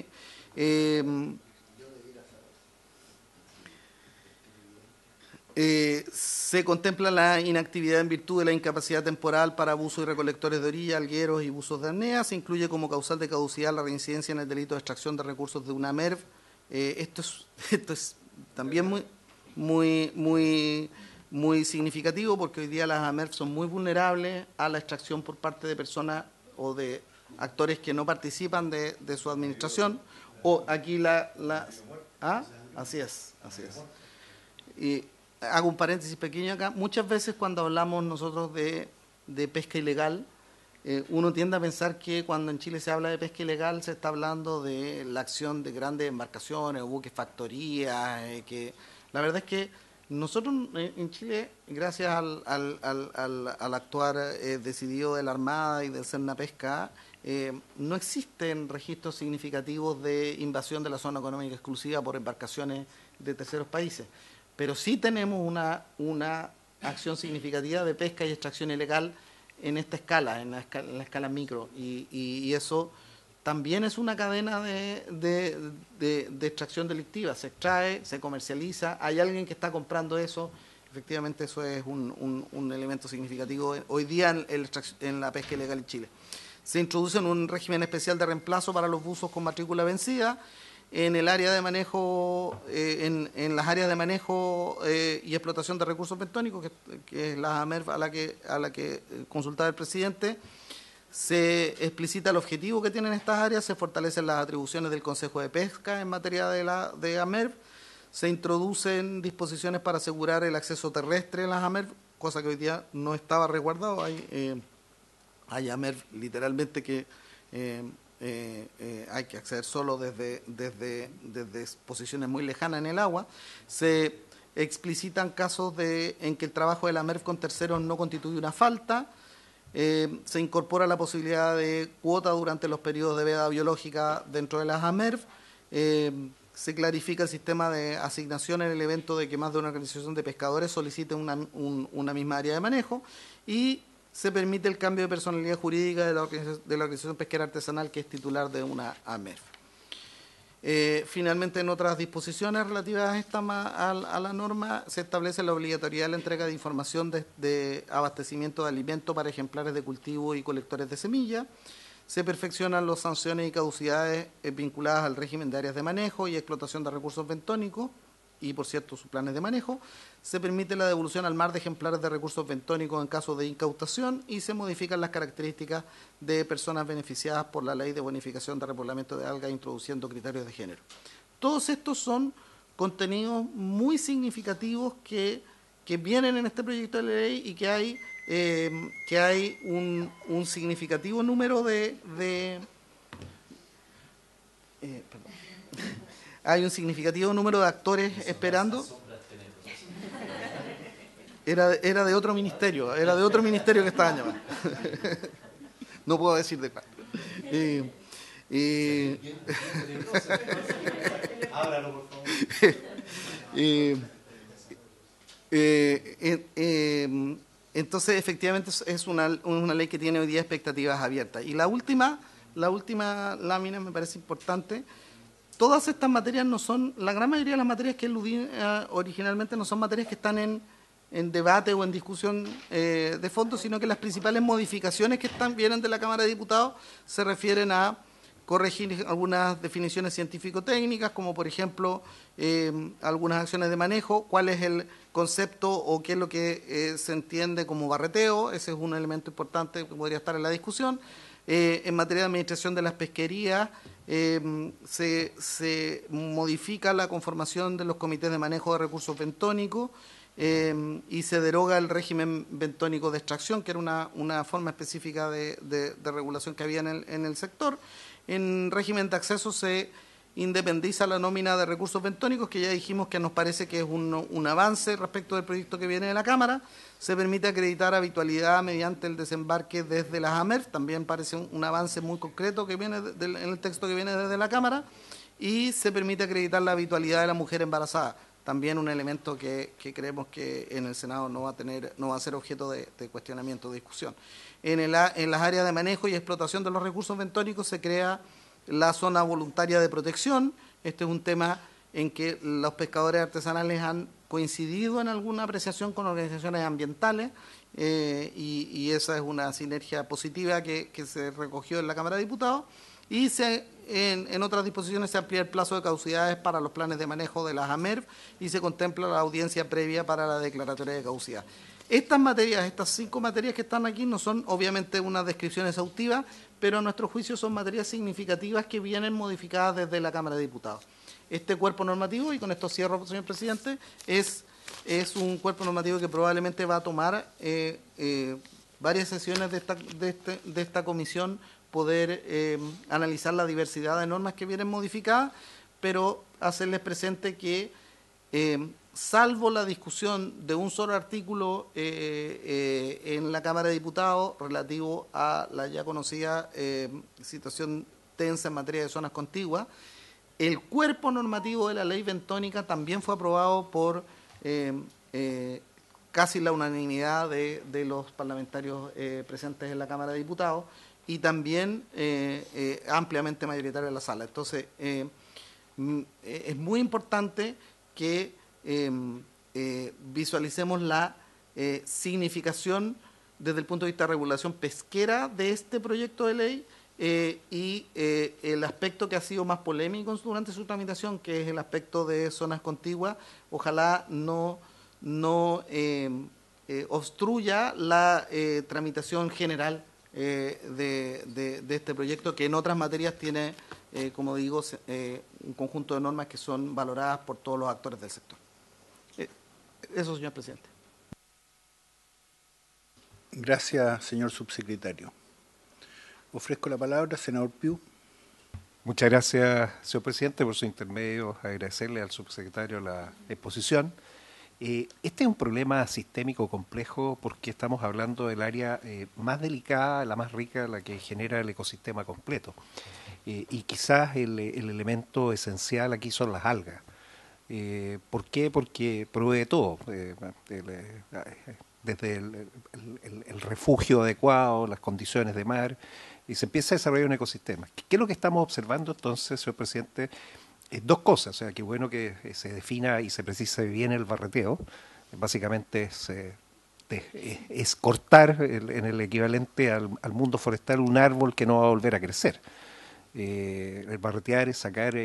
Se contempla la inactividad en virtud de la incapacidad temporal para buzos y recolectores de orilla, algueros y buzos de apnea. Se incluye como causal de caducidad la reincidencia en el delito de extracción de recursos de una AMERV. Esto es también muy significativo, porque hoy día las AMERV son muy vulnerables a la extracción por parte de personas o de actores que no participan de su administración. O aquí así es. Y hago un paréntesis pequeño acá. Muchas veces cuando hablamos nosotros de pesca ilegal, uno tiende a pensar que cuando en Chile se habla de pesca ilegal se está hablando de la acción de grandes embarcaciones o buques factorías, que la verdad es que nosotros en Chile, gracias al actuar decidido de la Armada y del Cernapesca, no existen registros significativos de invasión de la zona económica exclusiva por embarcaciones de terceros países, pero sí tenemos una acción significativa de pesca y extracción ilegal en esta escala, en la escala micro, y eso también es una cadena de extracción delictiva. Se extrae, se comercializa, hay alguien que está comprando eso. Efectivamente, eso es un elemento significativo hoy día en la pesca ilegal en Chile. Se introduce un régimen especial de reemplazo para los buzos con matrícula vencida en el área de manejo, en las áreas de manejo y explotación de recursos bentónicos, que es la AMERV a la que consultaba el presidente. Se explicita el objetivo que tienen estas áreas, se fortalecen las atribuciones del Consejo de Pesca en materia de AMERV, se introducen disposiciones para asegurar el acceso terrestre en las AMERV, cosa que hoy día no estaba resguardado. Hay AMERV literalmente que hay que acceder solo desde posiciones muy lejanas en el agua. Se explicitan casos en que el trabajo de la AMERV con terceros no constituye una falta. Se incorpora la posibilidad de cuota durante los periodos de veda biológica dentro de las AMERV. Se clarifica el sistema de asignación en el evento de que más de una organización de pescadores solicite una misma área de manejo, y se permite el cambio de personalidad jurídica de la organización pesquera artesanal que es titular de una AMERV. Finalmente, en otras disposiciones relativas a, a la norma, se establece la obligatoriedad de la entrega de información de abastecimiento de alimentos para ejemplares de cultivo y colectores de semilla. Se perfeccionan las sanciones y caducidades vinculadas al régimen de áreas de manejo y explotación de recursos bentónicos y, por cierto, sus planes de manejo. Se permite la devolución al mar de ejemplares de recursos bentónicos en caso de incautación y se modifican las características de personas beneficiadas por la Ley de Bonificación de Repoblamiento de Algas, introduciendo criterios de género. Todos estos son contenidos muy significativos que vienen en este proyecto de ley y que hay un significativo número hay un significativo número de actores esperando. Era de otro ministerio que estaban llamando. No puedo decir de cuál. Ábralo, por favor. Entonces, efectivamente, es una ley que tiene hoy día expectativas abiertas. Y la última lámina me parece importante. Todas estas materias no son, la gran mayoría de las materias que eludí originalmente no son materias que están en debate o en discusión de fondo, sino que las principales modificaciones que vienen de la Cámara de Diputados se refieren a corregir algunas definiciones científico-técnicas, como por ejemplo algunas acciones de manejo, cuál es el concepto o qué es lo que se entiende como barreteo. Ese es un elemento importante que podría estar en la discusión. En materia de administración de las pesquerías, se modifica la conformación de los comités de manejo de recursos bentónicos y se deroga el régimen bentónico de extracción, que era una forma específica de regulación que había en el sector. En régimen de acceso se independiza la nómina de recursos bentónicos, que ya dijimos que nos parece que es un avance respecto del proyecto que viene de la Cámara. Se permite acreditar habitualidad mediante el desembarque desde las AMERF, también parece un avance muy concreto que viene en el texto que viene desde la Cámara. Y se permite acreditar la habitualidad de la mujer embarazada, también un elemento que creemos que en el Senado no va a ser objeto de cuestionamiento, de discusión. En las áreas de manejo y explotación de los recursos bentónicos se crea la zona voluntaria de protección. Este es un tema en que los pescadores artesanales han coincidido en alguna apreciación con organizaciones ambientales y esa es una sinergia positiva que se recogió en la Cámara de Diputados. Y en otras disposiciones se amplía el plazo de caducidades para los planes de manejo de las AMERF y se contempla la audiencia previa para la declaratoria de caducidad. Estas materias, estas 5 materias que están aquí, no son obviamente una descripción exhaustiva, pero a nuestro juicio son materias significativas que vienen modificadas desde la Cámara de Diputados. Este cuerpo normativo, y con esto cierro, señor presidente, es un cuerpo normativo que probablemente va a tomar varias sesiones de esta comisión, poder analizar la diversidad de normas que vienen modificadas, pero hacerles presente que salvo la discusión de un solo artículo en la Cámara de Diputados relativo a la ya conocida situación tensa en materia de zonas contiguas, el cuerpo normativo de la ley bentónica también fue aprobado por casi la unanimidad de los parlamentarios presentes en la Cámara de Diputados y también ampliamente mayoritario en la sala. Entonces, es muy importante que visualicemos la significación desde el punto de vista de regulación pesquera de este proyecto de ley y el aspecto que ha sido más polémico durante su tramitación, que es el aspecto de zonas contiguas. Ojalá no obstruya la tramitación general de este proyecto, que en otras materias tiene, como digo, un conjunto de normas que son valoradas por todos los actores del sector. Eso, señor presidente. Gracias, señor subsecretario. Ofrezco la palabra, senador Piu. Muchas gracias, señor presidente, por su intermedio. Agradecerle al subsecretario la exposición. Este es un problema sistémico complejo porque estamos hablando del área más delicada, la más rica, la que genera el ecosistema completo. Y quizás el elemento esencial aquí son las algas. ¿Por qué? Porque provee todo, desde el refugio adecuado, las condiciones de mar, y se empieza a desarrollar un ecosistema. ¿Qué es lo que estamos observando entonces, señor presidente? Dos cosas, o sea, qué bueno que se defina y se precise bien el barreteo. Básicamente es cortar en el equivalente al mundo forestal un árbol que no va a volver a crecer. El barretear es sacar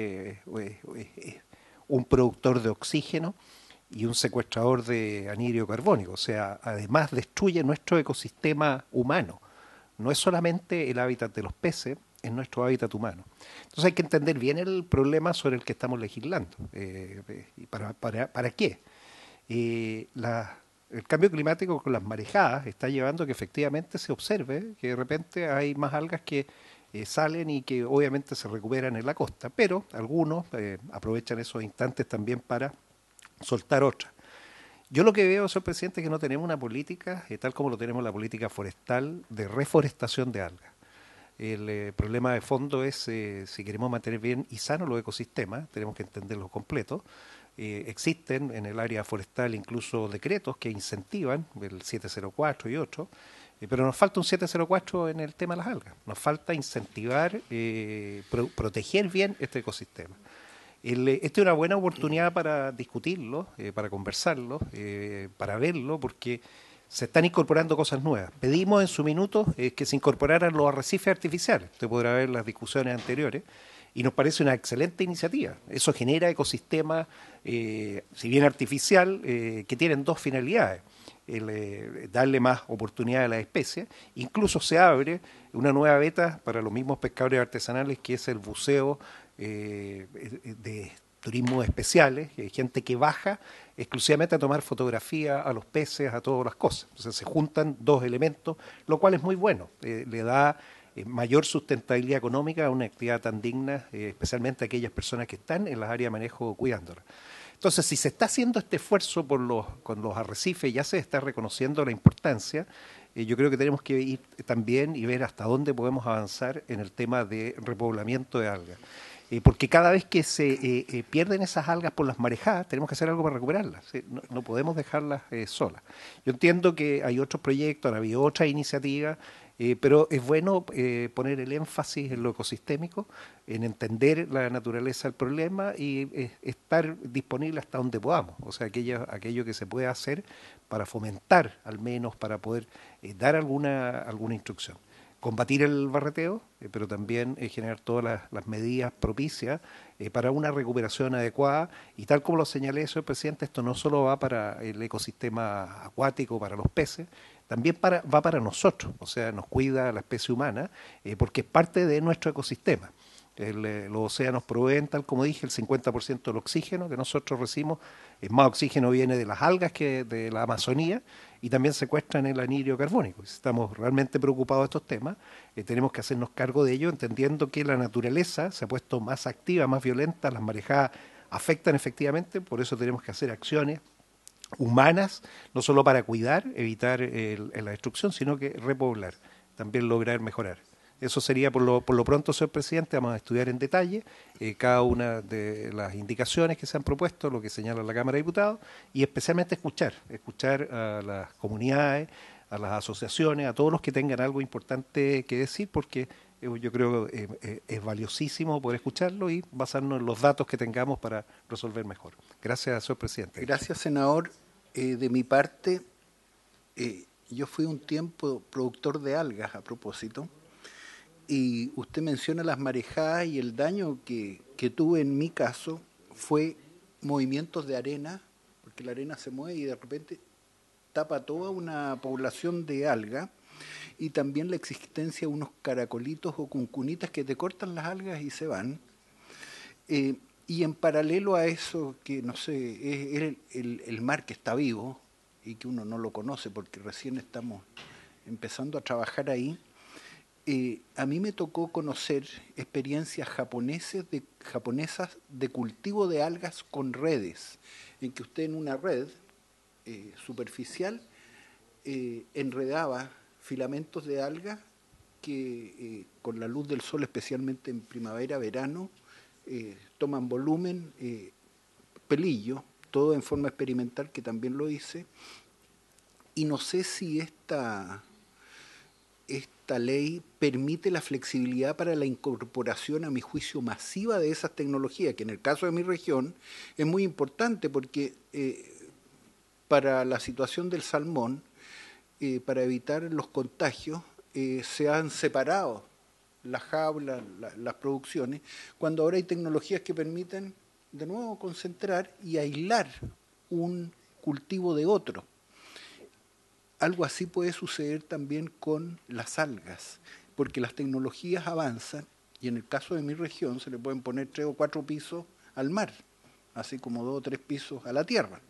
un productor de oxígeno y un secuestrador de anhídrido carbónico. O sea, además destruye nuestro ecosistema humano. No es solamente el hábitat de los peces, es nuestro hábitat humano. Entonces hay que entender bien el problema sobre el que estamos legislando. ¿Y para qué? El cambio climático con las marejadas está llevando a que efectivamente se observe que de repente hay más algas que salen y que obviamente se recuperan en la costa, pero algunos aprovechan esos instantes también para soltar otras. Yo lo que veo, señor presidente, es que no tenemos una política, tal como lo tenemos la política forestal, de reforestación de algas. El problema de fondo es, si queremos mantener bien y sanos los ecosistemas, tenemos que entenderlos completos. Existen en el área forestal incluso decretos que incentivan, el 704 y otros, pero nos falta un 704 en el tema de las algas. Nos falta incentivar, proteger bien este ecosistema. Esta es una buena oportunidad para discutirlo, para conversarlo, para verlo, porque se están incorporando cosas nuevas. Pedimos en su minuto que se incorporaran los arrecifes artificiales. Usted podrá ver las discusiones anteriores. Y nos parece una excelente iniciativa. Eso genera ecosistemas, si bien artificial, que tienen dos finalidades. Darle más oportunidad a las especies. Incluso se abre una nueva beta para los mismos pescadores artesanales, que es el buceo de turismo especiales, gente que baja exclusivamente a tomar fotografía a los peces, a todas las cosas. Entonces se juntan dos elementos, lo cual es muy bueno. Le da mayor sustentabilidad económica a una actividad tan digna, especialmente a aquellas personas que están en las áreas de manejo cuidándolas. Entonces, si se está haciendo este esfuerzo con los arrecifes, ya se está reconociendo la importancia, yo creo que tenemos que ir también y ver hasta dónde podemos avanzar en el tema de repoblamiento de algas. Porque cada vez que se pierden esas algas por las marejadas, tenemos que hacer algo para recuperarlas. No podemos dejarlas solas. Yo entiendo que hay otros proyectos, han habido otras iniciativas, pero es bueno poner el énfasis en lo ecosistémico, en entender la naturaleza del problema y estar disponible hasta donde podamos. O sea, aquello que se pueda hacer para fomentar, al menos, para poder dar alguna instrucción. Combatir el barreteo, pero también generar todas las medidas propicias para una recuperación adecuada. Y tal como lo señalé, señor presidente, esto no solo va para el ecosistema acuático, para los peces, también va para nosotros, o sea, nos cuida la especie humana, porque es parte de nuestro ecosistema. Los océanos proveen, tal como dije, el 50% del oxígeno que nosotros recibimos. Más oxígeno viene de las algas que de la Amazonía y también secuestran el anhídrido carbónico. Si estamos realmente preocupados de estos temas, tenemos que hacernos cargo de ello, entendiendo que la naturaleza se ha puesto más activa, más violenta, las marejadas afectan efectivamente, por eso tenemos que hacer acciones humanas, no solo para cuidar, evitar la destrucción, sino que repoblar, también lograr mejorar. Eso sería por lo pronto, señor presidente. Vamos a estudiar en detalle cada una de las indicaciones que se han propuesto, lo que señala la Cámara de Diputados, y especialmente escuchar a las comunidades, a las asociaciones, a todos los que tengan algo importante que decir, porque yo creo que es valiosísimo poder escucharlo y basarnos en los datos que tengamos para resolver mejor. Gracias, señor presidente. Gracias, senador. De mi parte, yo fui un tiempo productor de algas, a propósito, y usted menciona las marejadas y el daño que tuve en mi caso fue movimientos de arena, porque la arena se mueve y de repente tapa toda una población de algas, y también la existencia de unos caracolitos o cuncunitas que te cortan las algas y se van. Y en paralelo a eso, que no sé, es el mar que está vivo y que uno no lo conoce porque recién estamos empezando a trabajar ahí, a mí me tocó conocer experiencias japonesas de cultivo de algas con redes, en que usted en una red superficial enredaba filamentos de algas que con la luz del sol, especialmente en primavera, verano, toman volumen, pelillo, todo en forma experimental, que también lo hice, y no sé si esta esta ley permite la flexibilidad para la incorporación, a mi juicio, masiva de esas tecnologías, que en el caso de mi región es muy importante porque para la situación del salmón, para evitar los contagios, se han separado las jaulas, las producciones, cuando ahora hay tecnologías que permiten de nuevo concentrar y aislar un cultivo de otro. Algo así puede suceder también con las algas, porque las tecnologías avanzan y en el caso de mi región se le pueden poner 3 o 4 pisos al mar, así como 2 o 3 pisos a la tierra,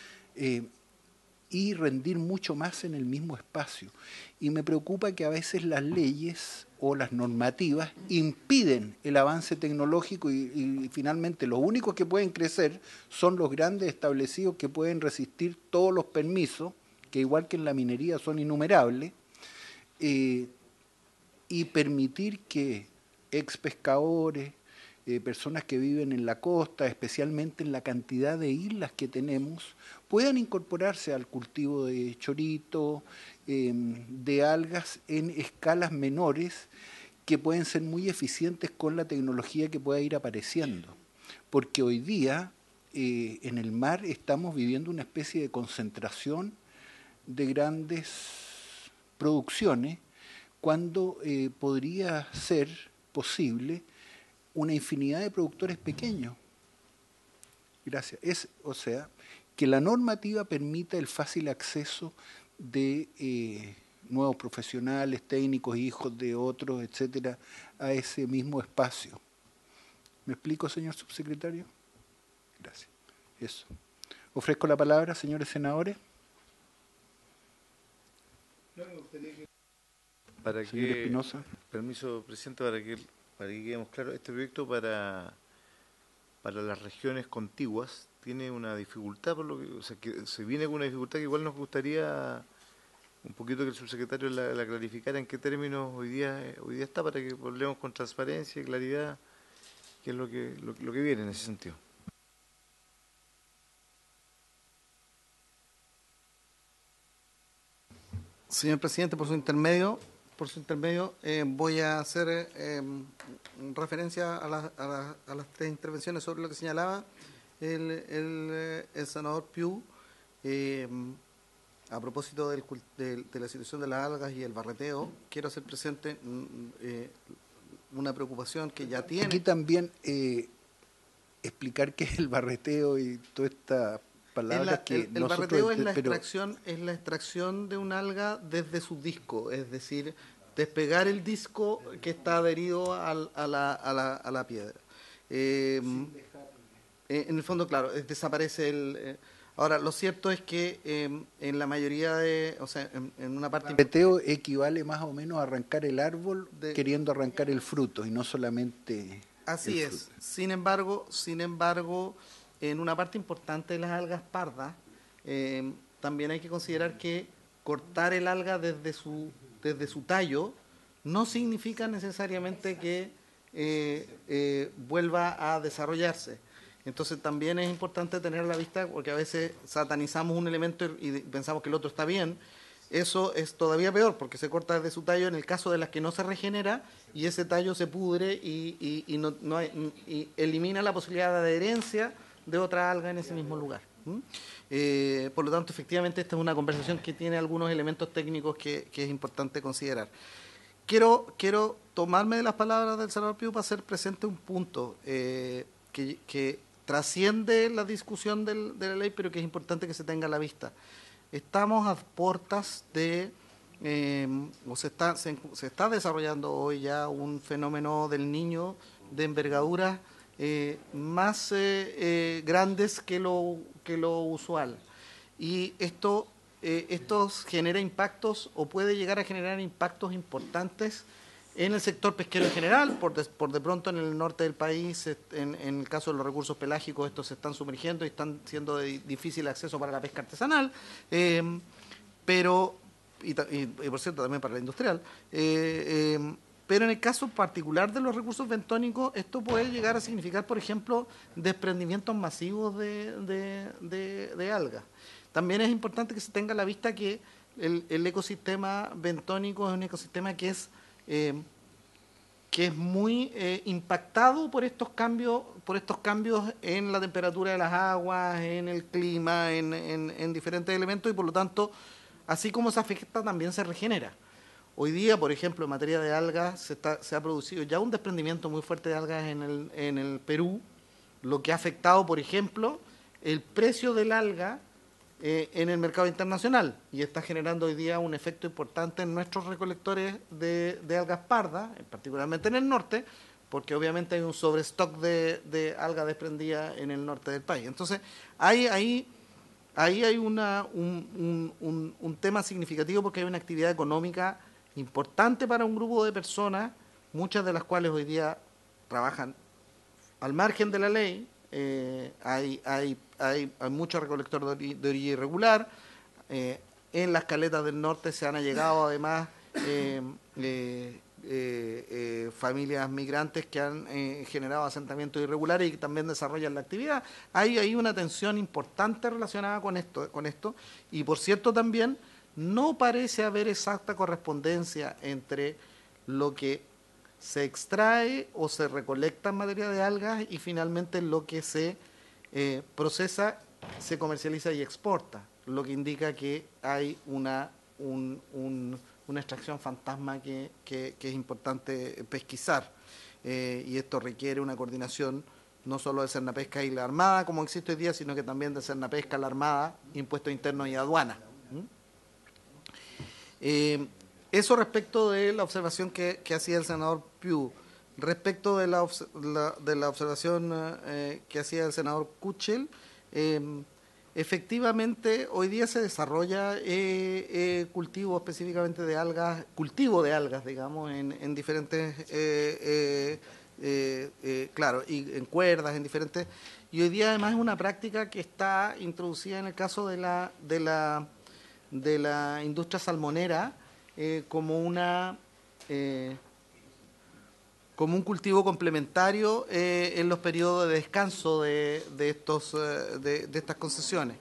y rendir mucho más en el mismo espacio. Y me preocupa que a veces las leyes o las normativas impiden el avance tecnológico y finalmente los únicos que pueden crecer son los grandes establecidos que pueden resistir todos los permisos, que igual que en la minería son innumerables, y permitir que ex pescadores, personas que viven en la costa, especialmente en la cantidad de islas que tenemos, puedan incorporarse al cultivo de chorito, de algas en escalas menores, que pueden ser muy eficientes con la tecnología que pueda ir apareciendo. Porque hoy día en el mar estamos viviendo una especie de concentración de grandes producciones, cuando podría ser posible una infinidad de productores pequeños. Gracias. O sea, que la normativa permita el fácil acceso de nuevos profesionales, técnicos, hijos de otros, etcétera, a ese mismo espacio. ¿Me explico, señor subsecretario? Gracias. Eso. Ofrezco la palabra, señores senadores. Para Señor que, Espinosa. permiso, presidente, para que quedemos claros, este proyecto para las regiones contiguas tiene una dificultad, por lo que, o sea, que se viene con una dificultad que igual nos gustaría un poquito que el subsecretario la clarificara en qué términos hoy día está, para que hablemos con transparencia y claridad qué es lo que viene en ese sentido. Señor presidente, por su intermedio, voy a hacer referencia a las 3 intervenciones sobre lo que señalaba el senador Piu a propósito de la situación de las algas y el barreteo. Quiero hacer presente una preocupación que ya tiene. Aquí también explicar qué es el barreteo y toda esta palabra que el barreteo es la extracción de un alga desde su disco, es decir, despegar el disco que está adherido a la piedra. En el fondo, claro, desaparece el... ahora, lo cierto es que en la mayoría de... o sea, en una parte... El barreteo equivale más o menos a arrancar el árbol queriendo arrancar el fruto y no solamente... Así es. Sin embargo, en una parte importante de las algas pardas, también hay que considerar que cortar el alga desde su tallo no significa necesariamente que vuelva a desarrollarse. Entonces también es importante tener a la vista, porque a veces satanizamos un elemento y pensamos que el otro está bien. Eso es todavía peor, porque se corta desde su tallo en el caso de las que no se regenera y ese tallo se pudre y elimina la posibilidad de adherencia de otra alga en ese mismo lugar. Por lo tanto, efectivamente, esta es una conversación que tiene algunos elementos técnicos que es importante considerar. Quiero tomarme de las palabras del senador Piu para hacer presente un punto que trasciende la discusión de la ley, pero que es importante que se tenga a la vista. Estamos a puertas de... se está desarrollando hoy ya un fenómeno del Niño de envergaduras más grandes que lo usual. Y esto genera impactos o puede llegar a generar impactos importantes en el sector pesquero en general. Por de pronto en el norte del país, en el caso de los recursos pelágicos, estos se están sumergiendo y están siendo de difícil acceso para la pesca artesanal, pero por cierto también para la industrial. Pero en el caso particular de los recursos bentónicos, esto puede llegar a significar, por ejemplo, desprendimientos masivos de algas. También es importante que se tenga a la vista que el ecosistema bentónico es un ecosistema que es muy impactado por estos cambios en la temperatura de las aguas, en el clima, en diferentes elementos, y por lo tanto, así como se afecta, también se regenera. Hoy día, por ejemplo, en materia de algas, se ha producido ya un desprendimiento muy fuerte de algas en el Perú, lo que ha afectado, por ejemplo, el precio del alga en el mercado internacional, y está generando hoy día un efecto importante en nuestros recolectores de algas pardas, particularmente en el norte, porque obviamente hay un sobrestock de algas desprendidas en el norte del país. Entonces, ahí hay un tema significativo, porque hay una actividad económica importante para un grupo de personas, muchas de las cuales hoy día trabajan al margen de la ley. Hay muchos recolectores de orilla irregular. En las caletas del norte se han allegado además familias migrantes que han generado asentamientos irregulares y que también desarrollan la actividad. Hay una tensión importante relacionada con esto, y por cierto también no parece haber exacta correspondencia entre lo que se extrae o se recolecta en materia de algas y finalmente lo que se procesa, se comercializa y exporta, lo que indica que hay una extracción fantasma que es importante pesquisar, y esto requiere una coordinación no solo de Cernapesca y la Armada, como existe hoy día, sino que también de Cernapesca, la Armada, Impuestos Internos y Aduana. Eso respecto de la observación que hacía el senador Piu. Respecto de la observación que hacía el senador Kuchel, efectivamente hoy día se desarrolla cultivo específicamente de algas, digamos, en diferentes, claro, y en cuerdas, en diferentes, y hoy día además es una práctica que está introducida en el caso de la industria salmonera, como un cultivo complementario en los periodos de descanso de estas concesiones.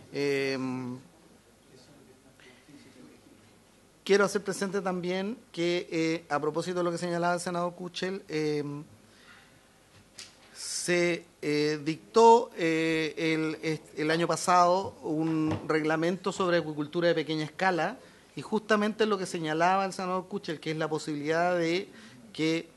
Quiero hacer presente también que, a propósito de lo que señalaba el senador Kuchel, se dictó el año pasado un reglamento sobre acuicultura de pequeña escala, y justamente lo que señalaba el senador Kuchel, que es la posibilidad de que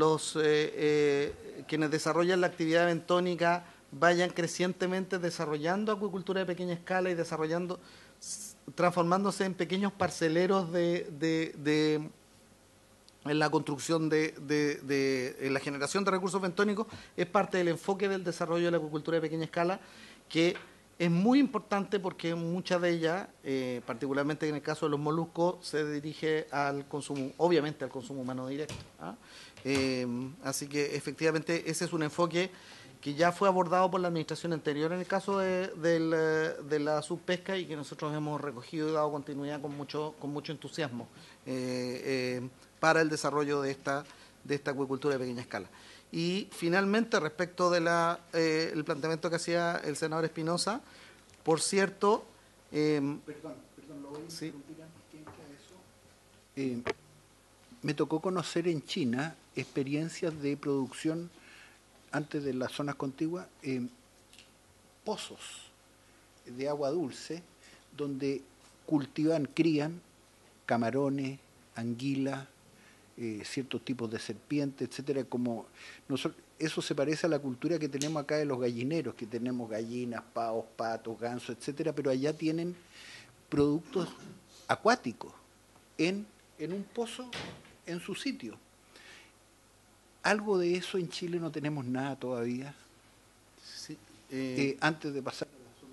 quienes desarrollan la actividad bentónica vayan crecientemente desarrollando acuicultura de pequeña escala y transformándose en pequeños parceleros en la construcción en la generación de recursos bentónicos. Es parte del enfoque del desarrollo de la acuicultura de pequeña escala, que es muy importante porque muchas de ellas, particularmente en el caso de los moluscos, se dirige al consumo, obviamente al consumo humano directo. Así que efectivamente ese es un enfoque que ya fue abordado por la administración anterior en el caso de la subpesca, y que nosotros hemos recogido y dado continuidad con mucho entusiasmo para el desarrollo de esta acuicultura de pequeña escala. Y finalmente, respecto de el planteamiento que hacía el senador Espinosa, por cierto... Perdón, lo voy a interrumpir antes que entre a eso. Me tocó conocer en China experiencias de producción antes de las zonas contiguas, pozos de agua dulce, donde crían camarones, anguilas, ciertos tipos de serpientes, etcétera. Eso se parece a la cultura que tenemos acá de los gallineros, que tenemos gallinas, pavos, patos, gansos, etcétera, pero allá tienen productos acuáticos en un pozo en su sitio. Algo de eso en Chile no tenemos nada todavía. Sí, antes de pasar a la zona.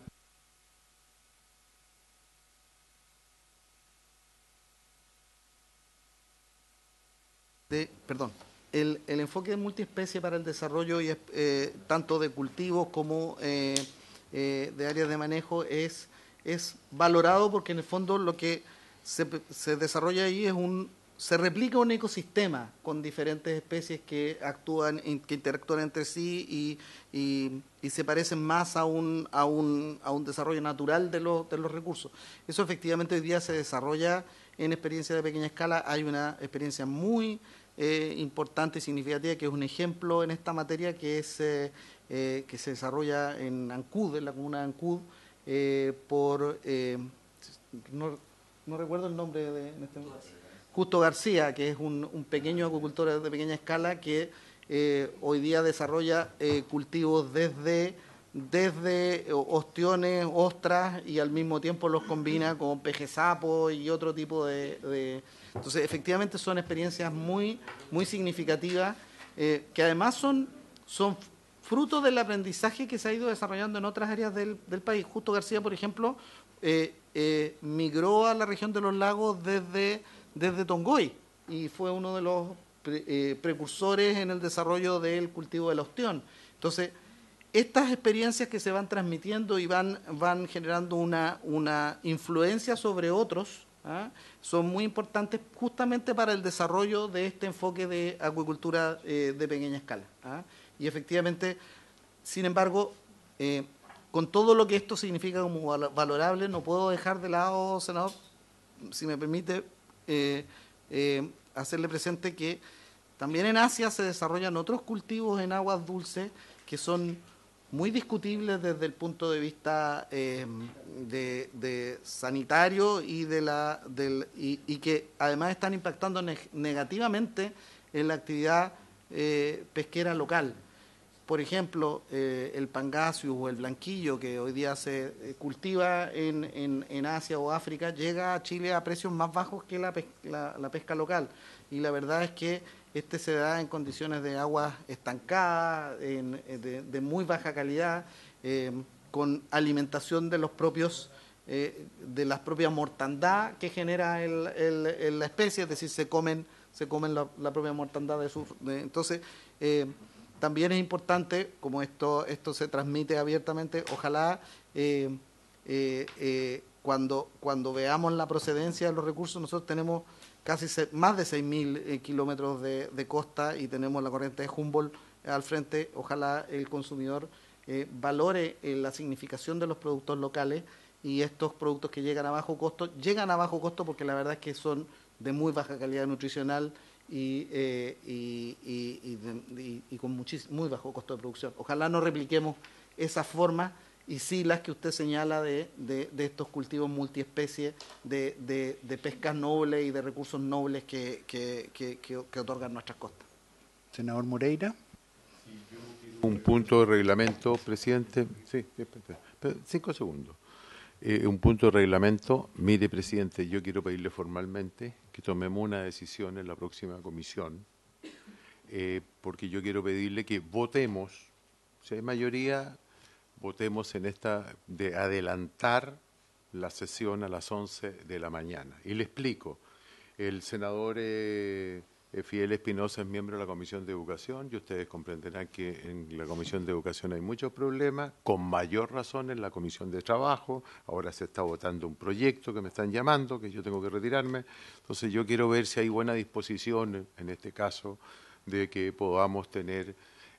El enfoque de multiespecie para el desarrollo tanto de cultivos como de áreas de manejo es valorado, porque en el fondo lo que se desarrolla ahí es se replica un ecosistema con diferentes especies que actúan, que interactúan entre sí y se parecen más a un desarrollo natural de los recursos. Eso efectivamente hoy día se desarrolla en experiencias de pequeña escala. Hay una experiencia muy importante y significativa que es un ejemplo en esta materia, que se desarrolla en Ancud, en la comuna de Ancud, por no recuerdo el nombre en este momento. Justo García, que es un pequeño acuicultor de pequeña escala que hoy día desarrolla cultivos desde ostiones, ostras, y al mismo tiempo los combina con peje sapo y otro tipo de... Entonces, efectivamente son experiencias muy, muy significativas, que además son fruto del aprendizaje que se ha ido desarrollando en otras áreas del país. Justo García, por ejemplo, migró a la región de los lagos desde Tongoy y fue uno de los precursores en el desarrollo del cultivo del ostión. Entonces, estas experiencias que se van transmitiendo y van generando una influencia sobre otros, son muy importantes justamente para el desarrollo de este enfoque de acuicultura de pequeña escala. Y efectivamente, sin embargo, con todo lo que esto significa como valorable, no puedo dejar de lado, senador, si me permite, hacerle presente que también en Asia se desarrollan otros cultivos en aguas dulces que son muy discutibles desde el punto de vista de sanitario y y que además están impactando negativamente en la actividad pesquera local. Por ejemplo, el pangasius o el blanquillo, que hoy día se cultiva en Asia o África, llega a Chile a precios más bajos que la pesca local. Y la verdad es que se da en condiciones de aguas estancadas, de muy baja calidad, con alimentación de los propios de las propias mortandad que genera la especie, es decir, se comen la propia mortandad entonces también es importante, como esto se transmite abiertamente, ojalá cuando veamos la procedencia de los recursos, nosotros tenemos casi más de 6.000 kilómetros de costa y tenemos la corriente de Humboldt al frente. Ojalá el consumidor valore la significación de los productos locales, y estos productos que llegan a bajo costo porque la verdad es que son de muy baja calidad nutricional y con muy bajo costo de producción. Ojalá no repliquemos esas formas, y sí las que usted señala de estos cultivos multiespecies, de pescas nobles y de recursos nobles que otorgan nuestras costas. Senador Moreira. Un punto de reglamento, presidente. Sí, 5 segundos. Un punto de reglamento. Mire, presidente, yo quiero pedirle formalmente que tomemos una decisión en la próxima comisión, porque yo quiero pedirle que votemos, si hay mayoría, votemos en esta de adelantar la sesión a las 11 de la mañana. Y le explico. El senador Fidel Espinosa es miembro de la Comisión de Educación, y ustedes comprenderán que en la Comisión de Educación hay muchos problemas, con mayor razón en la Comisión de Trabajo. Ahora se está votando un proyecto que me están llamando, que yo tengo que retirarme. Entonces yo quiero ver si hay buena disposición, en este caso, de que podamos tener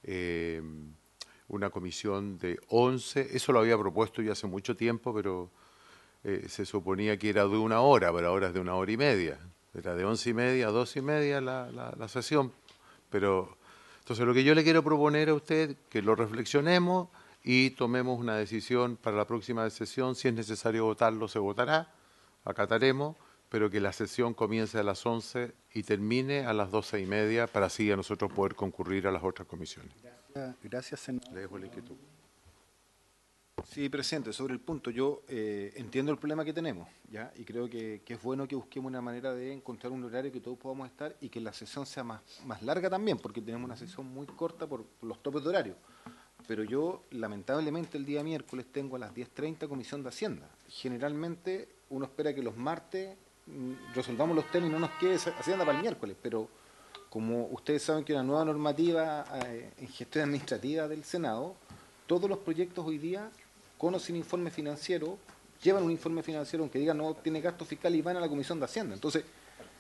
una comisión de 11. Eso lo había propuesto yo hace mucho tiempo, pero se suponía que era de 1 hora, pero ahora es de 1 hora y media. Era de 11:30 a 2:30 la sesión. Pero entonces lo que yo le quiero proponer a usted, que lo reflexionemos y tomemos una decisión para la próxima sesión. Si es necesario votarlo, se votará, acataremos, pero que la sesión comience a las 11 y termine a las 12:30, para así a nosotros poder concurrir a las otras comisiones. Gracias, senador. Le dejo la inquietud. Sí, presidente, sobre el punto, yo entiendo el problema que tenemos, ¿ya? Y creo que es bueno que busquemos una manera de encontrar un horario que todos podamos estar y que la sesión sea más larga también, porque tenemos una sesión muy corta por los topes de horario. Pero yo, lamentablemente, el día miércoles tengo a las 10:30 Comisión de Hacienda. Generalmente uno espera que los martes resolvamos los temas y no nos quede Hacienda para el miércoles, pero como ustedes saben que una nueva normativa en gestión administrativa del Senado, todos los proyectos hoy día, con o sin informe financiero, llevan un informe financiero aunque diga no tiene gasto fiscal y van a la Comisión de Hacienda. Entonces,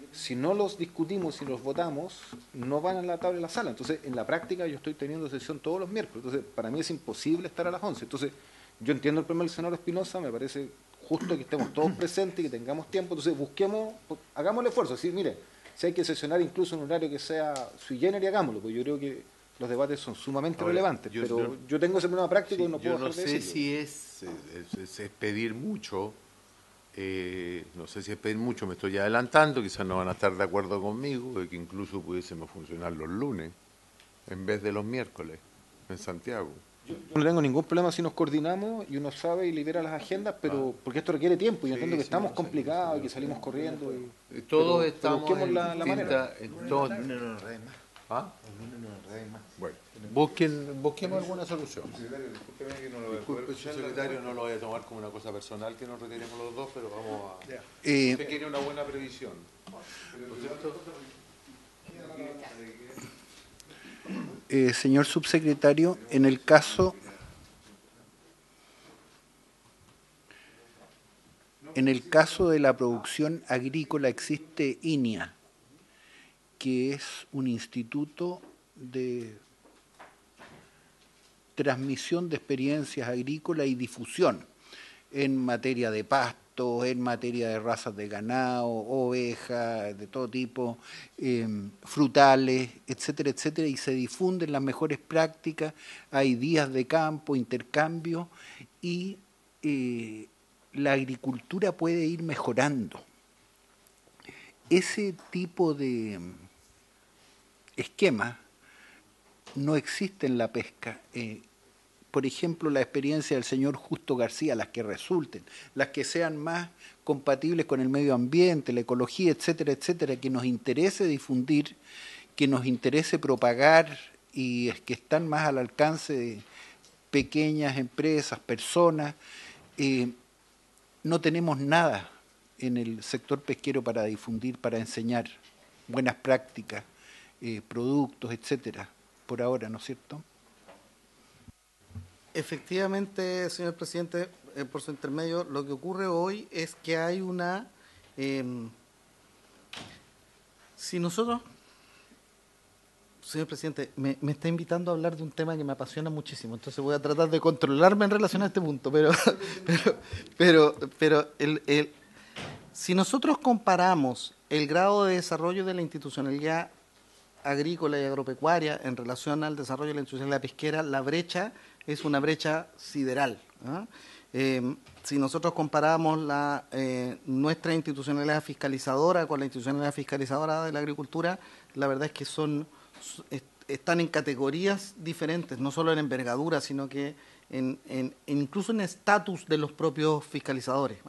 si no los discutimos, si los votamos, no van a la tabla de la sala. Entonces, en la práctica yo estoy teniendo sesión todos los miércoles. Entonces, para mí es imposible estar a las 11. Entonces, yo entiendo el problema del senador Espinosa, me parece justo que estemos todos presentes y que tengamos tiempo. Entonces, busquemos, hagamos el esfuerzo. Sí, mire, si hay que sesionar incluso en un horario que sea sui generis, hagámoslo, porque yo creo que los debates son sumamente relevantes. Pero yo tengo ese problema práctico y no puedo dejar de decirlo. Yo no sé si es pedir mucho. No sé si es pedir mucho, me estoy adelantando, quizás no van a estar de acuerdo conmigo, de que incluso pudiésemos funcionar los lunes en vez de los miércoles en Santiago. Yo no tengo ningún problema si nos coordinamos y uno sabe y libera las agendas, pero porque esto requiere tiempo y entiendo que estamos complicados y que salimos corriendo. Todos estamos busquemos la manera. ¿Ah? Bueno, busquemos alguna solución. Disculpe, señor secretario, no lo voy a tomar como una cosa personal que nos retiremos los dos, pero vamos a... Usted quiere una buena previsión. Señor subsecretario, en el caso de la producción agrícola existe INIA, que es un instituto de transmisión de experiencias agrícolas y difusión en materia de pastos, en materia de razas de ganado, ovejas, de todo tipo, frutales, etcétera, etcétera, y se difunden las mejores prácticas, hay días de campo, intercambio, y la agricultura puede ir mejorando. Ese tipo de esquema no existe en la pesca. Por ejemplo, la experiencia del señor Justo García, las que resulten, las que sean más compatibles con el medio ambiente, la ecología, etcétera, etcétera, que nos interese difundir, que nos interese propagar y es que están más al alcance de pequeñas empresas, personas. No tenemos nada en el sector pesquero para difundir, para enseñar buenas prácticas, productos, etcétera, por ahora, ¿no es cierto? Efectivamente, señor presidente, por su intermedio, lo que ocurre hoy es que hay una... si nosotros... Señor presidente, me está invitando a hablar de un tema que me apasiona muchísimo, entonces voy a tratar de controlarme en relación a este punto, pero si nosotros comparamos el grado de desarrollo de la institucionalidad agrícola y agropecuaria en relación al desarrollo de la institucionalidad pesquera, la brecha es una brecha sideral. Si nosotros comparamos nuestra institucionalidad fiscalizadora con la institucionalidad fiscalizadora de la agricultura, la verdad es que están en categorías diferentes, no solo en envergadura, sino que incluso en estatus de los propios fiscalizadores.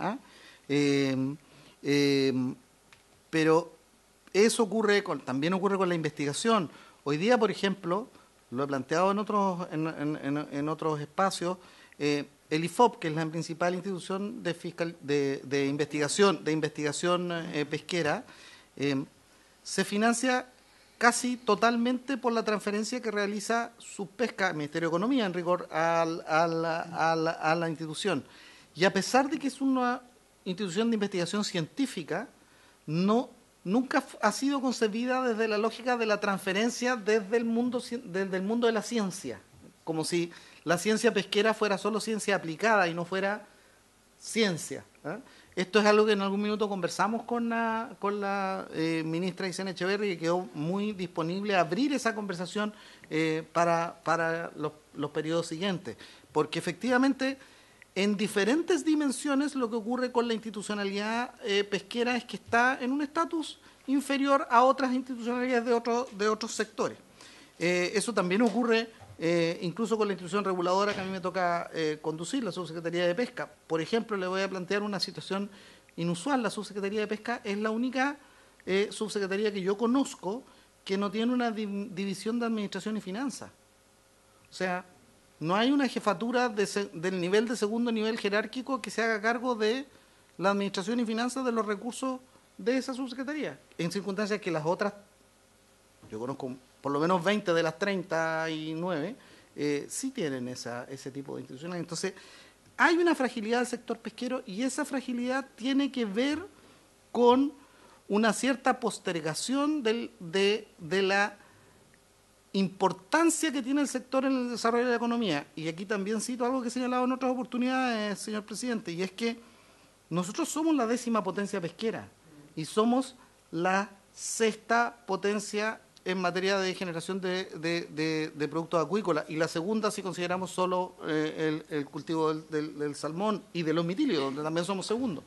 Pero eso también ocurre con la investigación. Hoy día, por ejemplo, lo he planteado en otros espacios, el IFOP, que es la principal institución de investigación pesquera, se financia casi totalmente por la transferencia que realiza Subpesca, Ministerio de Economía, en rigor, a la institución. Y a pesar de que es una institución de investigación científica, nunca ha sido concebida desde la lógica de la transferencia desde el mundo de la ciencia, como si la ciencia pesquera fuera solo ciencia aplicada y no fuera ciencia. Esto es algo que en algún minuto conversamos con la ministra Ixena Echeverri, que quedó muy disponible a abrir esa conversación para los periodos siguientes, porque efectivamente en diferentes dimensiones lo que ocurre con la institucionalidad pesquera es que está en un estatus inferior a otras institucionalidades de otros sectores. Eso también ocurre incluso con la institución reguladora que a mí me toca conducir, la Subsecretaría de Pesca. Por ejemplo, le voy a plantear una situación inusual. La Subsecretaría de Pesca es la única subsecretaría que yo conozco que no tiene una división de administración y finanzas. O sea, no hay una jefatura del nivel de segundo nivel jerárquico que se haga cargo de la administración y finanzas de los recursos de esa subsecretaría, en circunstancias que las otras, yo conozco por lo menos 20 de las 39, sí tienen ese tipo de instituciones. Entonces, hay una fragilidad del sector pesquero y esa fragilidad tiene que ver con una cierta postergación de la importancia que tiene el sector en el desarrollo de la economía. Y aquí también cito algo que he señalado en otras oportunidades, señor presidente, y es que nosotros somos la 10ª potencia pesquera y somos la 6ª potencia en materia de generación de productos acuícolas, y la 2ª si consideramos solo el cultivo del salmón y de los mitilios, donde también somos segundos.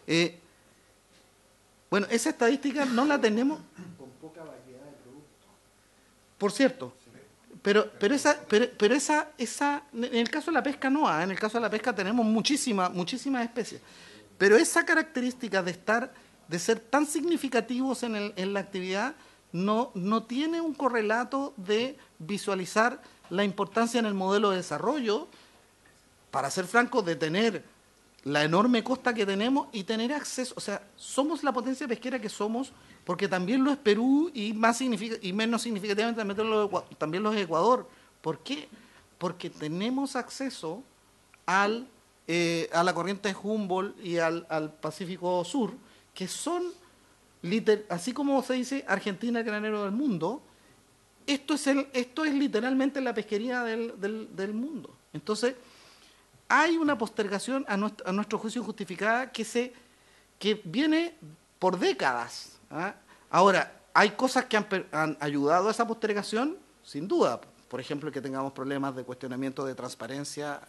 Bueno, esa estadística no la tenemos. Con poca variedad de productos. Por cierto, pero esa en el caso de la pesca no, en el caso de la pesca tenemos muchísimas especies, pero esa característica de ser tan significativos en la actividad no tiene un correlato de visualizar la importancia en el modelo de desarrollo, para ser franco, de tener la enorme costa que tenemos y tener acceso. O sea, somos la potencia pesquera que somos, porque también lo es Perú y menos significativamente también lo es Ecuador. ¿Por qué? Porque tenemos acceso a la corriente de Humboldt y al Pacífico Sur, que son, así como se dice Argentina el granero del mundo, esto es literalmente la pesquería del mundo. Entonces, hay una postergación a nuestro juicio injustificada que viene por décadas. Ahora, hay cosas que han ayudado a esa postergación, sin duda. Por ejemplo, que tengamos problemas de cuestionamiento de transparencia,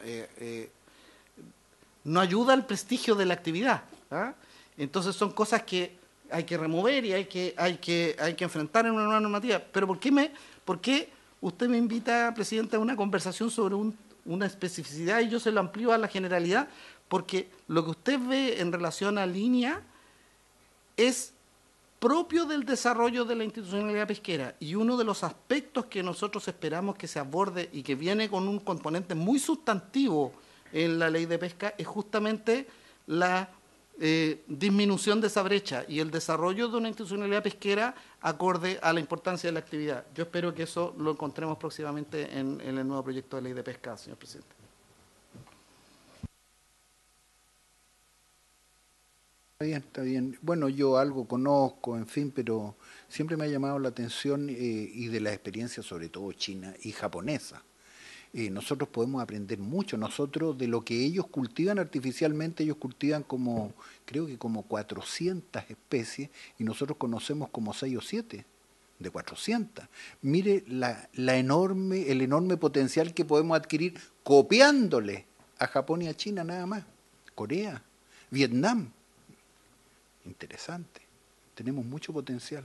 no ayuda al prestigio de la actividad. Entonces son cosas que hay que remover y hay que enfrentar en una nueva normativa. Pero ¿por qué usted me invita, presidente, a una conversación sobre una especificidad y yo se lo amplío a la generalidad? Porque lo que usted ve en relación a línea es propio del desarrollo de la institucionalidad pesquera, y uno de los aspectos que nosotros esperamos que se aborde y que viene con un componente muy sustantivo en la ley de pesca es justamente la disminución de esa brecha y el desarrollo de una institucionalidad pesquera acorde a la importancia de la actividad. Yo espero que eso lo encontremos próximamente en el nuevo proyecto de ley de pesca, señor presidente. Está bien. Bueno, yo algo conozco, en fin, pero siempre me ha llamado la atención y de la experiencia, sobre todo china y japonesa. Nosotros podemos aprender mucho. Nosotros, de lo que ellos cultivan artificialmente, ellos cultivan creo que como 400 especies, y nosotros conocemos como 6 o 7 de 400. Mire el enorme potencial que podemos adquirir copiándole a Japón y a China nada más. Corea, Vietnam. Interesante. Tenemos mucho potencial.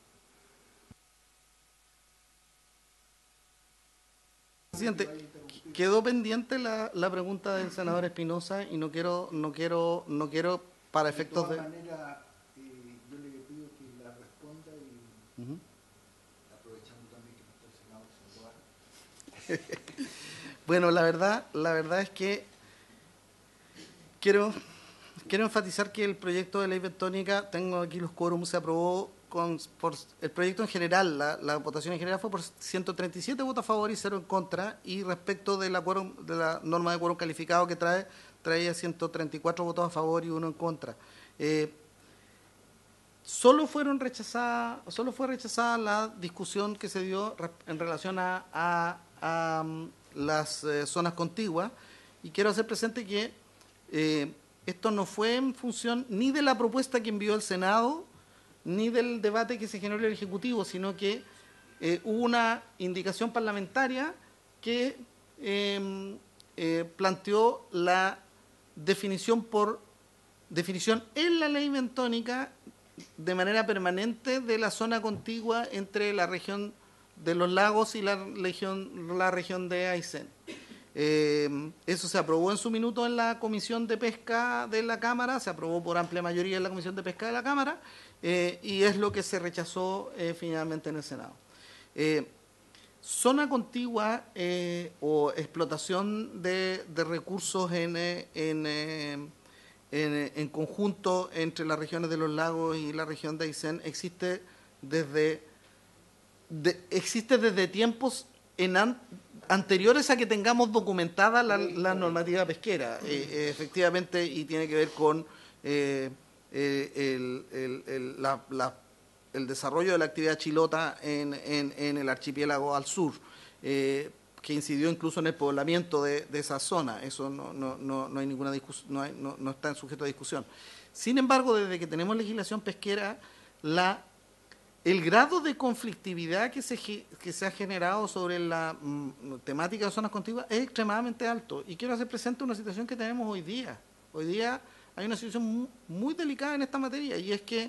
Presidente, quedó pendiente la pregunta del senador Espinosa y no quiero para efectos de... De todas maneras, yo le pido que la responda y aprovechando también que nuestro senador se lo haga. Bueno, la verdad es que quiero enfatizar que el proyecto de ley bentónica, tengo aquí los quórums, se aprobó por el proyecto en general, la votación en general fue por 137 votos a favor y 0 en contra, y respecto de la norma de quórum calificado que traía 134 votos a favor y 1 en contra. Solo fue rechazada la discusión que se dio en relación a las zonas contiguas, y quiero hacer presente que esto no fue en función ni de la propuesta que envió el Senado, ni del debate que se generó en el Ejecutivo, sino que hubo una indicación parlamentaria que planteó la definición en la ley bentónica de manera permanente de la zona contigua entre la región de los lagos y la región de Aysén. Eso se aprobó en su minuto en la Comisión de Pesca de la Cámara, se aprobó por amplia mayoría en la Comisión de Pesca de la Cámara, y es lo que se rechazó finalmente en el Senado. Zona contigua o explotación de recursos en conjunto entre las regiones de los lagos y la región de Aysén existe desde tiempos anteriores a que tengamos documentada la normativa pesquera, efectivamente, y tiene que ver con el desarrollo de la actividad chilota en el archipiélago al sur, que incidió incluso en el poblamiento de esa zona. Eso no hay ninguna discusión, no está sujeto a discusión. Sin embargo, desde que tenemos legislación pesquera, el grado de conflictividad que se ha generado sobre la temática de zonas contiguas es extremadamente alto. Y quiero hacer presente una situación que tenemos hoy día. Hoy día hay una situación muy delicada en esta materia, y es que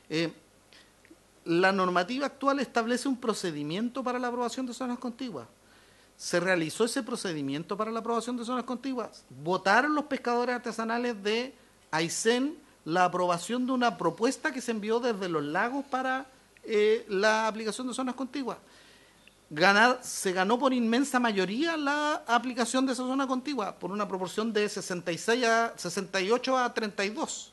la normativa actual establece un procedimiento para la aprobación de zonas contiguas. Se realizó ese procedimiento para la aprobación de zonas contiguas. Votaron los pescadores artesanales de Aysén la aprobación de una propuesta que se envió desde los lagos para la aplicación de zonas contiguas. Se ganó por inmensa mayoría la aplicación de esa zona contigua, por una proporción de 68 a 32%.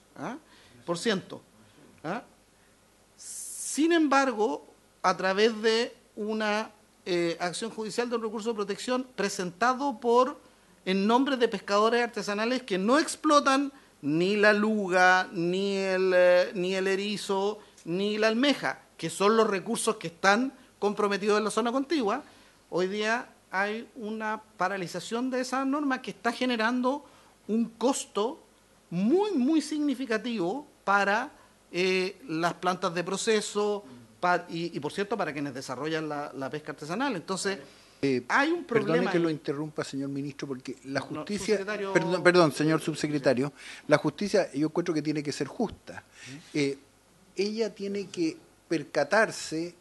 Sin embargo, a través de una acción judicial de un recurso de protección presentado en nombre de pescadores artesanales que no explotan ni la luga, ni el erizo, ni la almeja, que son los recursos que están comprometidos en la zona contigua, hoy día hay una paralización de esa norma que está generando un costo muy significativo para las plantas de proceso y por cierto, para quienes desarrollan la pesca artesanal. Entonces, hay un problema. Perdone que lo interrumpa, señor ministro, porque la justicia... Perdón, señor subsecretario. La justicia, yo encuentro que tiene que ser justa. Ella tiene que percatarse,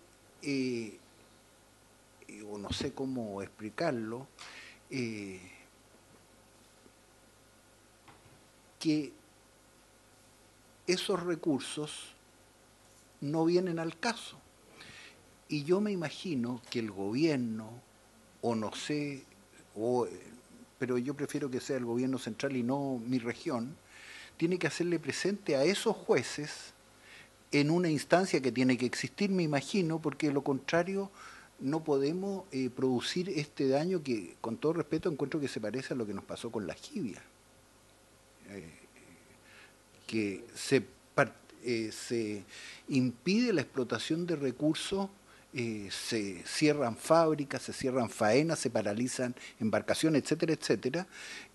o no sé cómo explicarlo, que esos recursos no vienen al caso. Y yo me imagino que el gobierno, o no sé, pero yo prefiero que sea el gobierno central y no mi región, tiene que hacerle presente a esos jueces en una instancia que tiene que existir, me imagino, porque de lo contrario no podemos producir este daño que, con todo respeto, encuentro que se parece a lo que nos pasó con la jibia, que se impide la explotación de recursos, se cierran fábricas, se cierran faenas, se paralizan embarcaciones, etcétera, etcétera,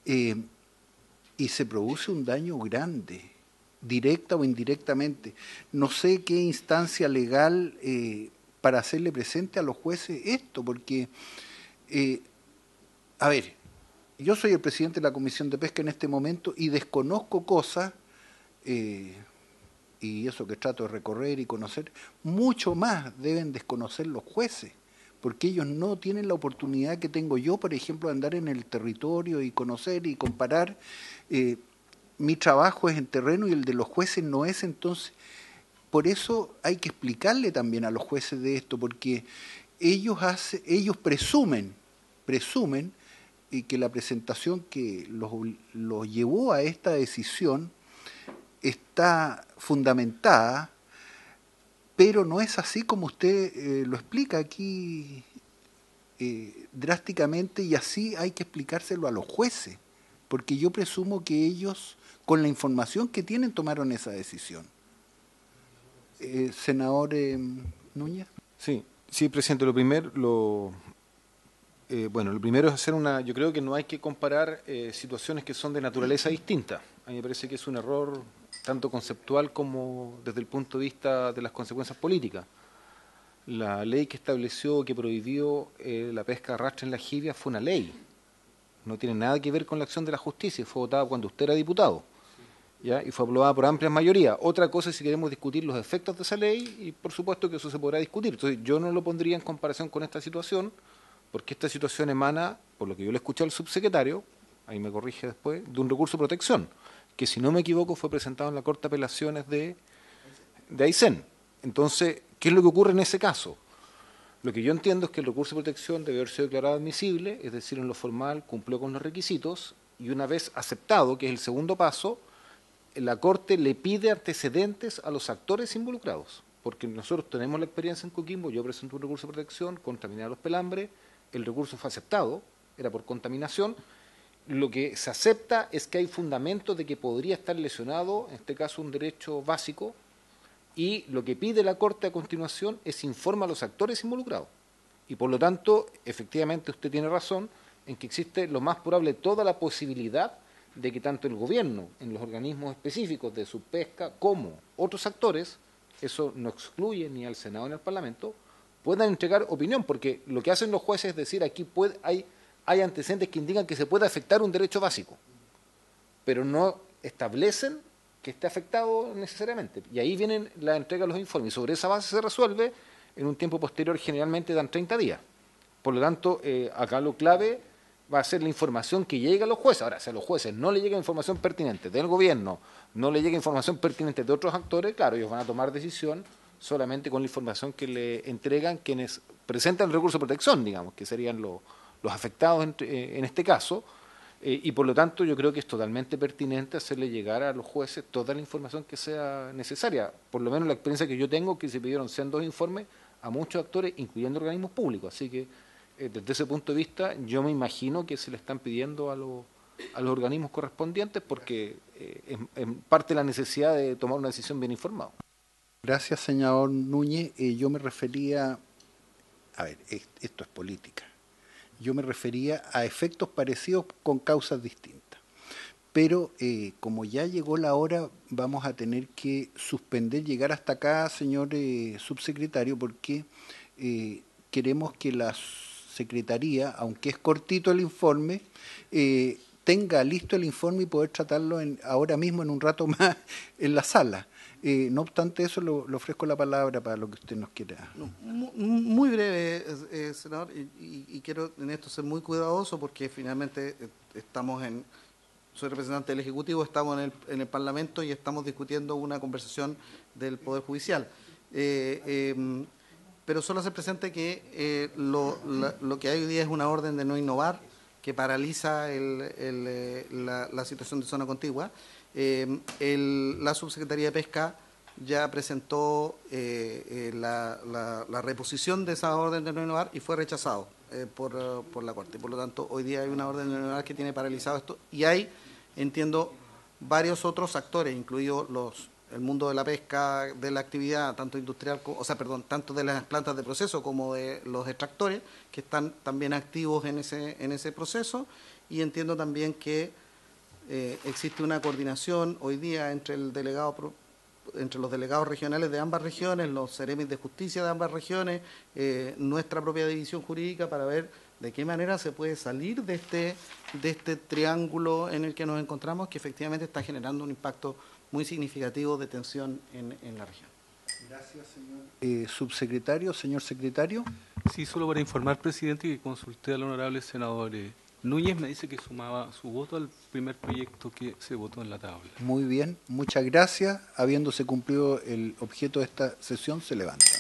y se produce un daño grande, directa o indirectamente. No sé qué instancia legal para hacerle presente a los jueces esto, porque, a ver, yo soy el presidente de la Comisión de Pesca en este momento y desconozco cosas, y eso que trato de recorrer y conocer, mucho más deben desconocer los jueces, porque ellos no tienen la oportunidad que tengo yo, por ejemplo, de andar en el territorio y conocer y comparar. Mi trabajo es en terreno y el de los jueces no es. Entonces, por eso hay que explicarle también a los jueces de esto, porque ellos presumen y que la presentación que los llevó a esta decisión está fundamentada, pero no es así como usted lo explica aquí drásticamente, y así hay que explicárselo a los jueces, porque yo presumo que ellos, con la información que tienen, tomaron esa decisión. Senador Núñez. Sí, presidente, lo primero es hacer yo creo que no hay que comparar situaciones que son de naturaleza distinta. A mí me parece que es un error tanto conceptual como desde el punto de vista de las consecuencias políticas. La ley que estableció, que prohibió la pesca de arrastre en la jibia fue una ley. No tiene nada que ver con la acción de la justicia. Fue votada cuando usted era diputado, ¿ya? Y fue aprobada por amplia mayoría. Otra cosa es si queremos discutir los efectos de esa ley, y por supuesto que eso se podrá discutir. Entonces yo no lo pondría en comparación con esta situación, porque esta situación emana, por lo que yo le escuché al subsecretario, ahí me corrige después, de un recurso de protección, que si no me equivoco fue presentado en la Corte de Apelaciones de Aysén. Entonces, ¿qué es lo que ocurre en ese caso? Lo que yo entiendo es que el recurso de protección debe haber sido declarado admisible, es decir, en lo formal cumplió con los requisitos, y una vez aceptado, que es el segundo paso, la Corte le pide antecedentes a los actores involucrados, porque nosotros tenemos la experiencia en Coquimbo. Yo presenté un recurso de protección, contaminé a los pelambres, el recurso fue aceptado, era por contaminación, lo que se acepta es que hay fundamentos de que podría estar lesionado, en este caso un derecho básico, y lo que pide la Corte a continuación es informa a los actores involucrados. Y por lo tanto, efectivamente usted tiene razón en que existe lo más probable toda la posibilidad de que tanto el gobierno, en los organismos específicos de su pesca, como otros actores, eso no excluye ni al Senado ni al Parlamento, puedan entregar opinión, porque lo que hacen los jueces es decir, aquí hay antecedentes que indican que se puede afectar un derecho básico, pero no establecen que esté afectado necesariamente. Y ahí vienen la entrega de los informes, y sobre esa base se resuelve en un tiempo posterior, generalmente dan 30 días. Por lo tanto, acá lo clave va a ser la información que llega a los jueces. Ahora, si a los jueces no le llega información pertinente del gobierno, no le llega información pertinente de otros actores, claro, ellos van a tomar decisión solamente con la información que le entregan quienes presentan el recurso de protección, digamos, que serían los afectados en este caso, y por lo tanto yo creo que es totalmente pertinente hacerle llegar a los jueces toda la información que sea necesaria. Por lo menos la experiencia que yo tengo, que se pidieron sendos informes a muchos actores, incluyendo organismos públicos. Así que desde ese punto de vista yo me imagino que se le están pidiendo a los organismos correspondientes porque es parte de la necesidad de tomar una decisión bien informada. Gracias, señor Núñez. Yo me refería, a ver, esto es política, yo me refería a efectos parecidos con causas distintas. Pero como ya llegó la hora, vamos a tener que suspender, llegar hasta acá, señor subsecretario, porque queremos que la Secretaría, aunque es cortito el informe, tenga listo el informe y poder tratarlo ahora mismo, en un rato más, en la sala. No obstante eso, le ofrezco la palabra para lo que usted nos quiera. No, muy breve, senador, y quiero en esto ser muy cuidadoso porque finalmente soy representante del Ejecutivo, estamos en el Parlamento y estamos discutiendo una conversación del Poder Judicial. Pero solo hacer presente que lo que hay hoy día es una orden de no innovar que paraliza la situación de zona contigua. La Subsecretaría de Pesca ya presentó la reposición de esa orden de no innovar y fue rechazado por la Corte. Por lo tanto, hoy día hay una orden de no innovar que tiene paralizado esto y hay, entiendo, varios otros actores, incluido el mundo de la pesca, de la actividad tanto industrial, tanto de las plantas de proceso como de los extractores, que están también activos en ese proceso, y entiendo también que existe una coordinación hoy día entre los delegados regionales de ambas regiones, los seremis de justicia de ambas regiones, nuestra propia división jurídica, para ver de qué manera se puede salir de este triángulo en el que nos encontramos, que efectivamente está generando un impacto muy significativo de tensión en la región. Gracias, señor subsecretario. Señor secretario. Sí, solo para informar, presidente, que consulté al honorable senador Núñez, me dice que sumaba su voto al primer proyecto que se votó en la tabla. Muy bien, muchas gracias. Habiéndose cumplido el objeto de esta sesión, se levanta.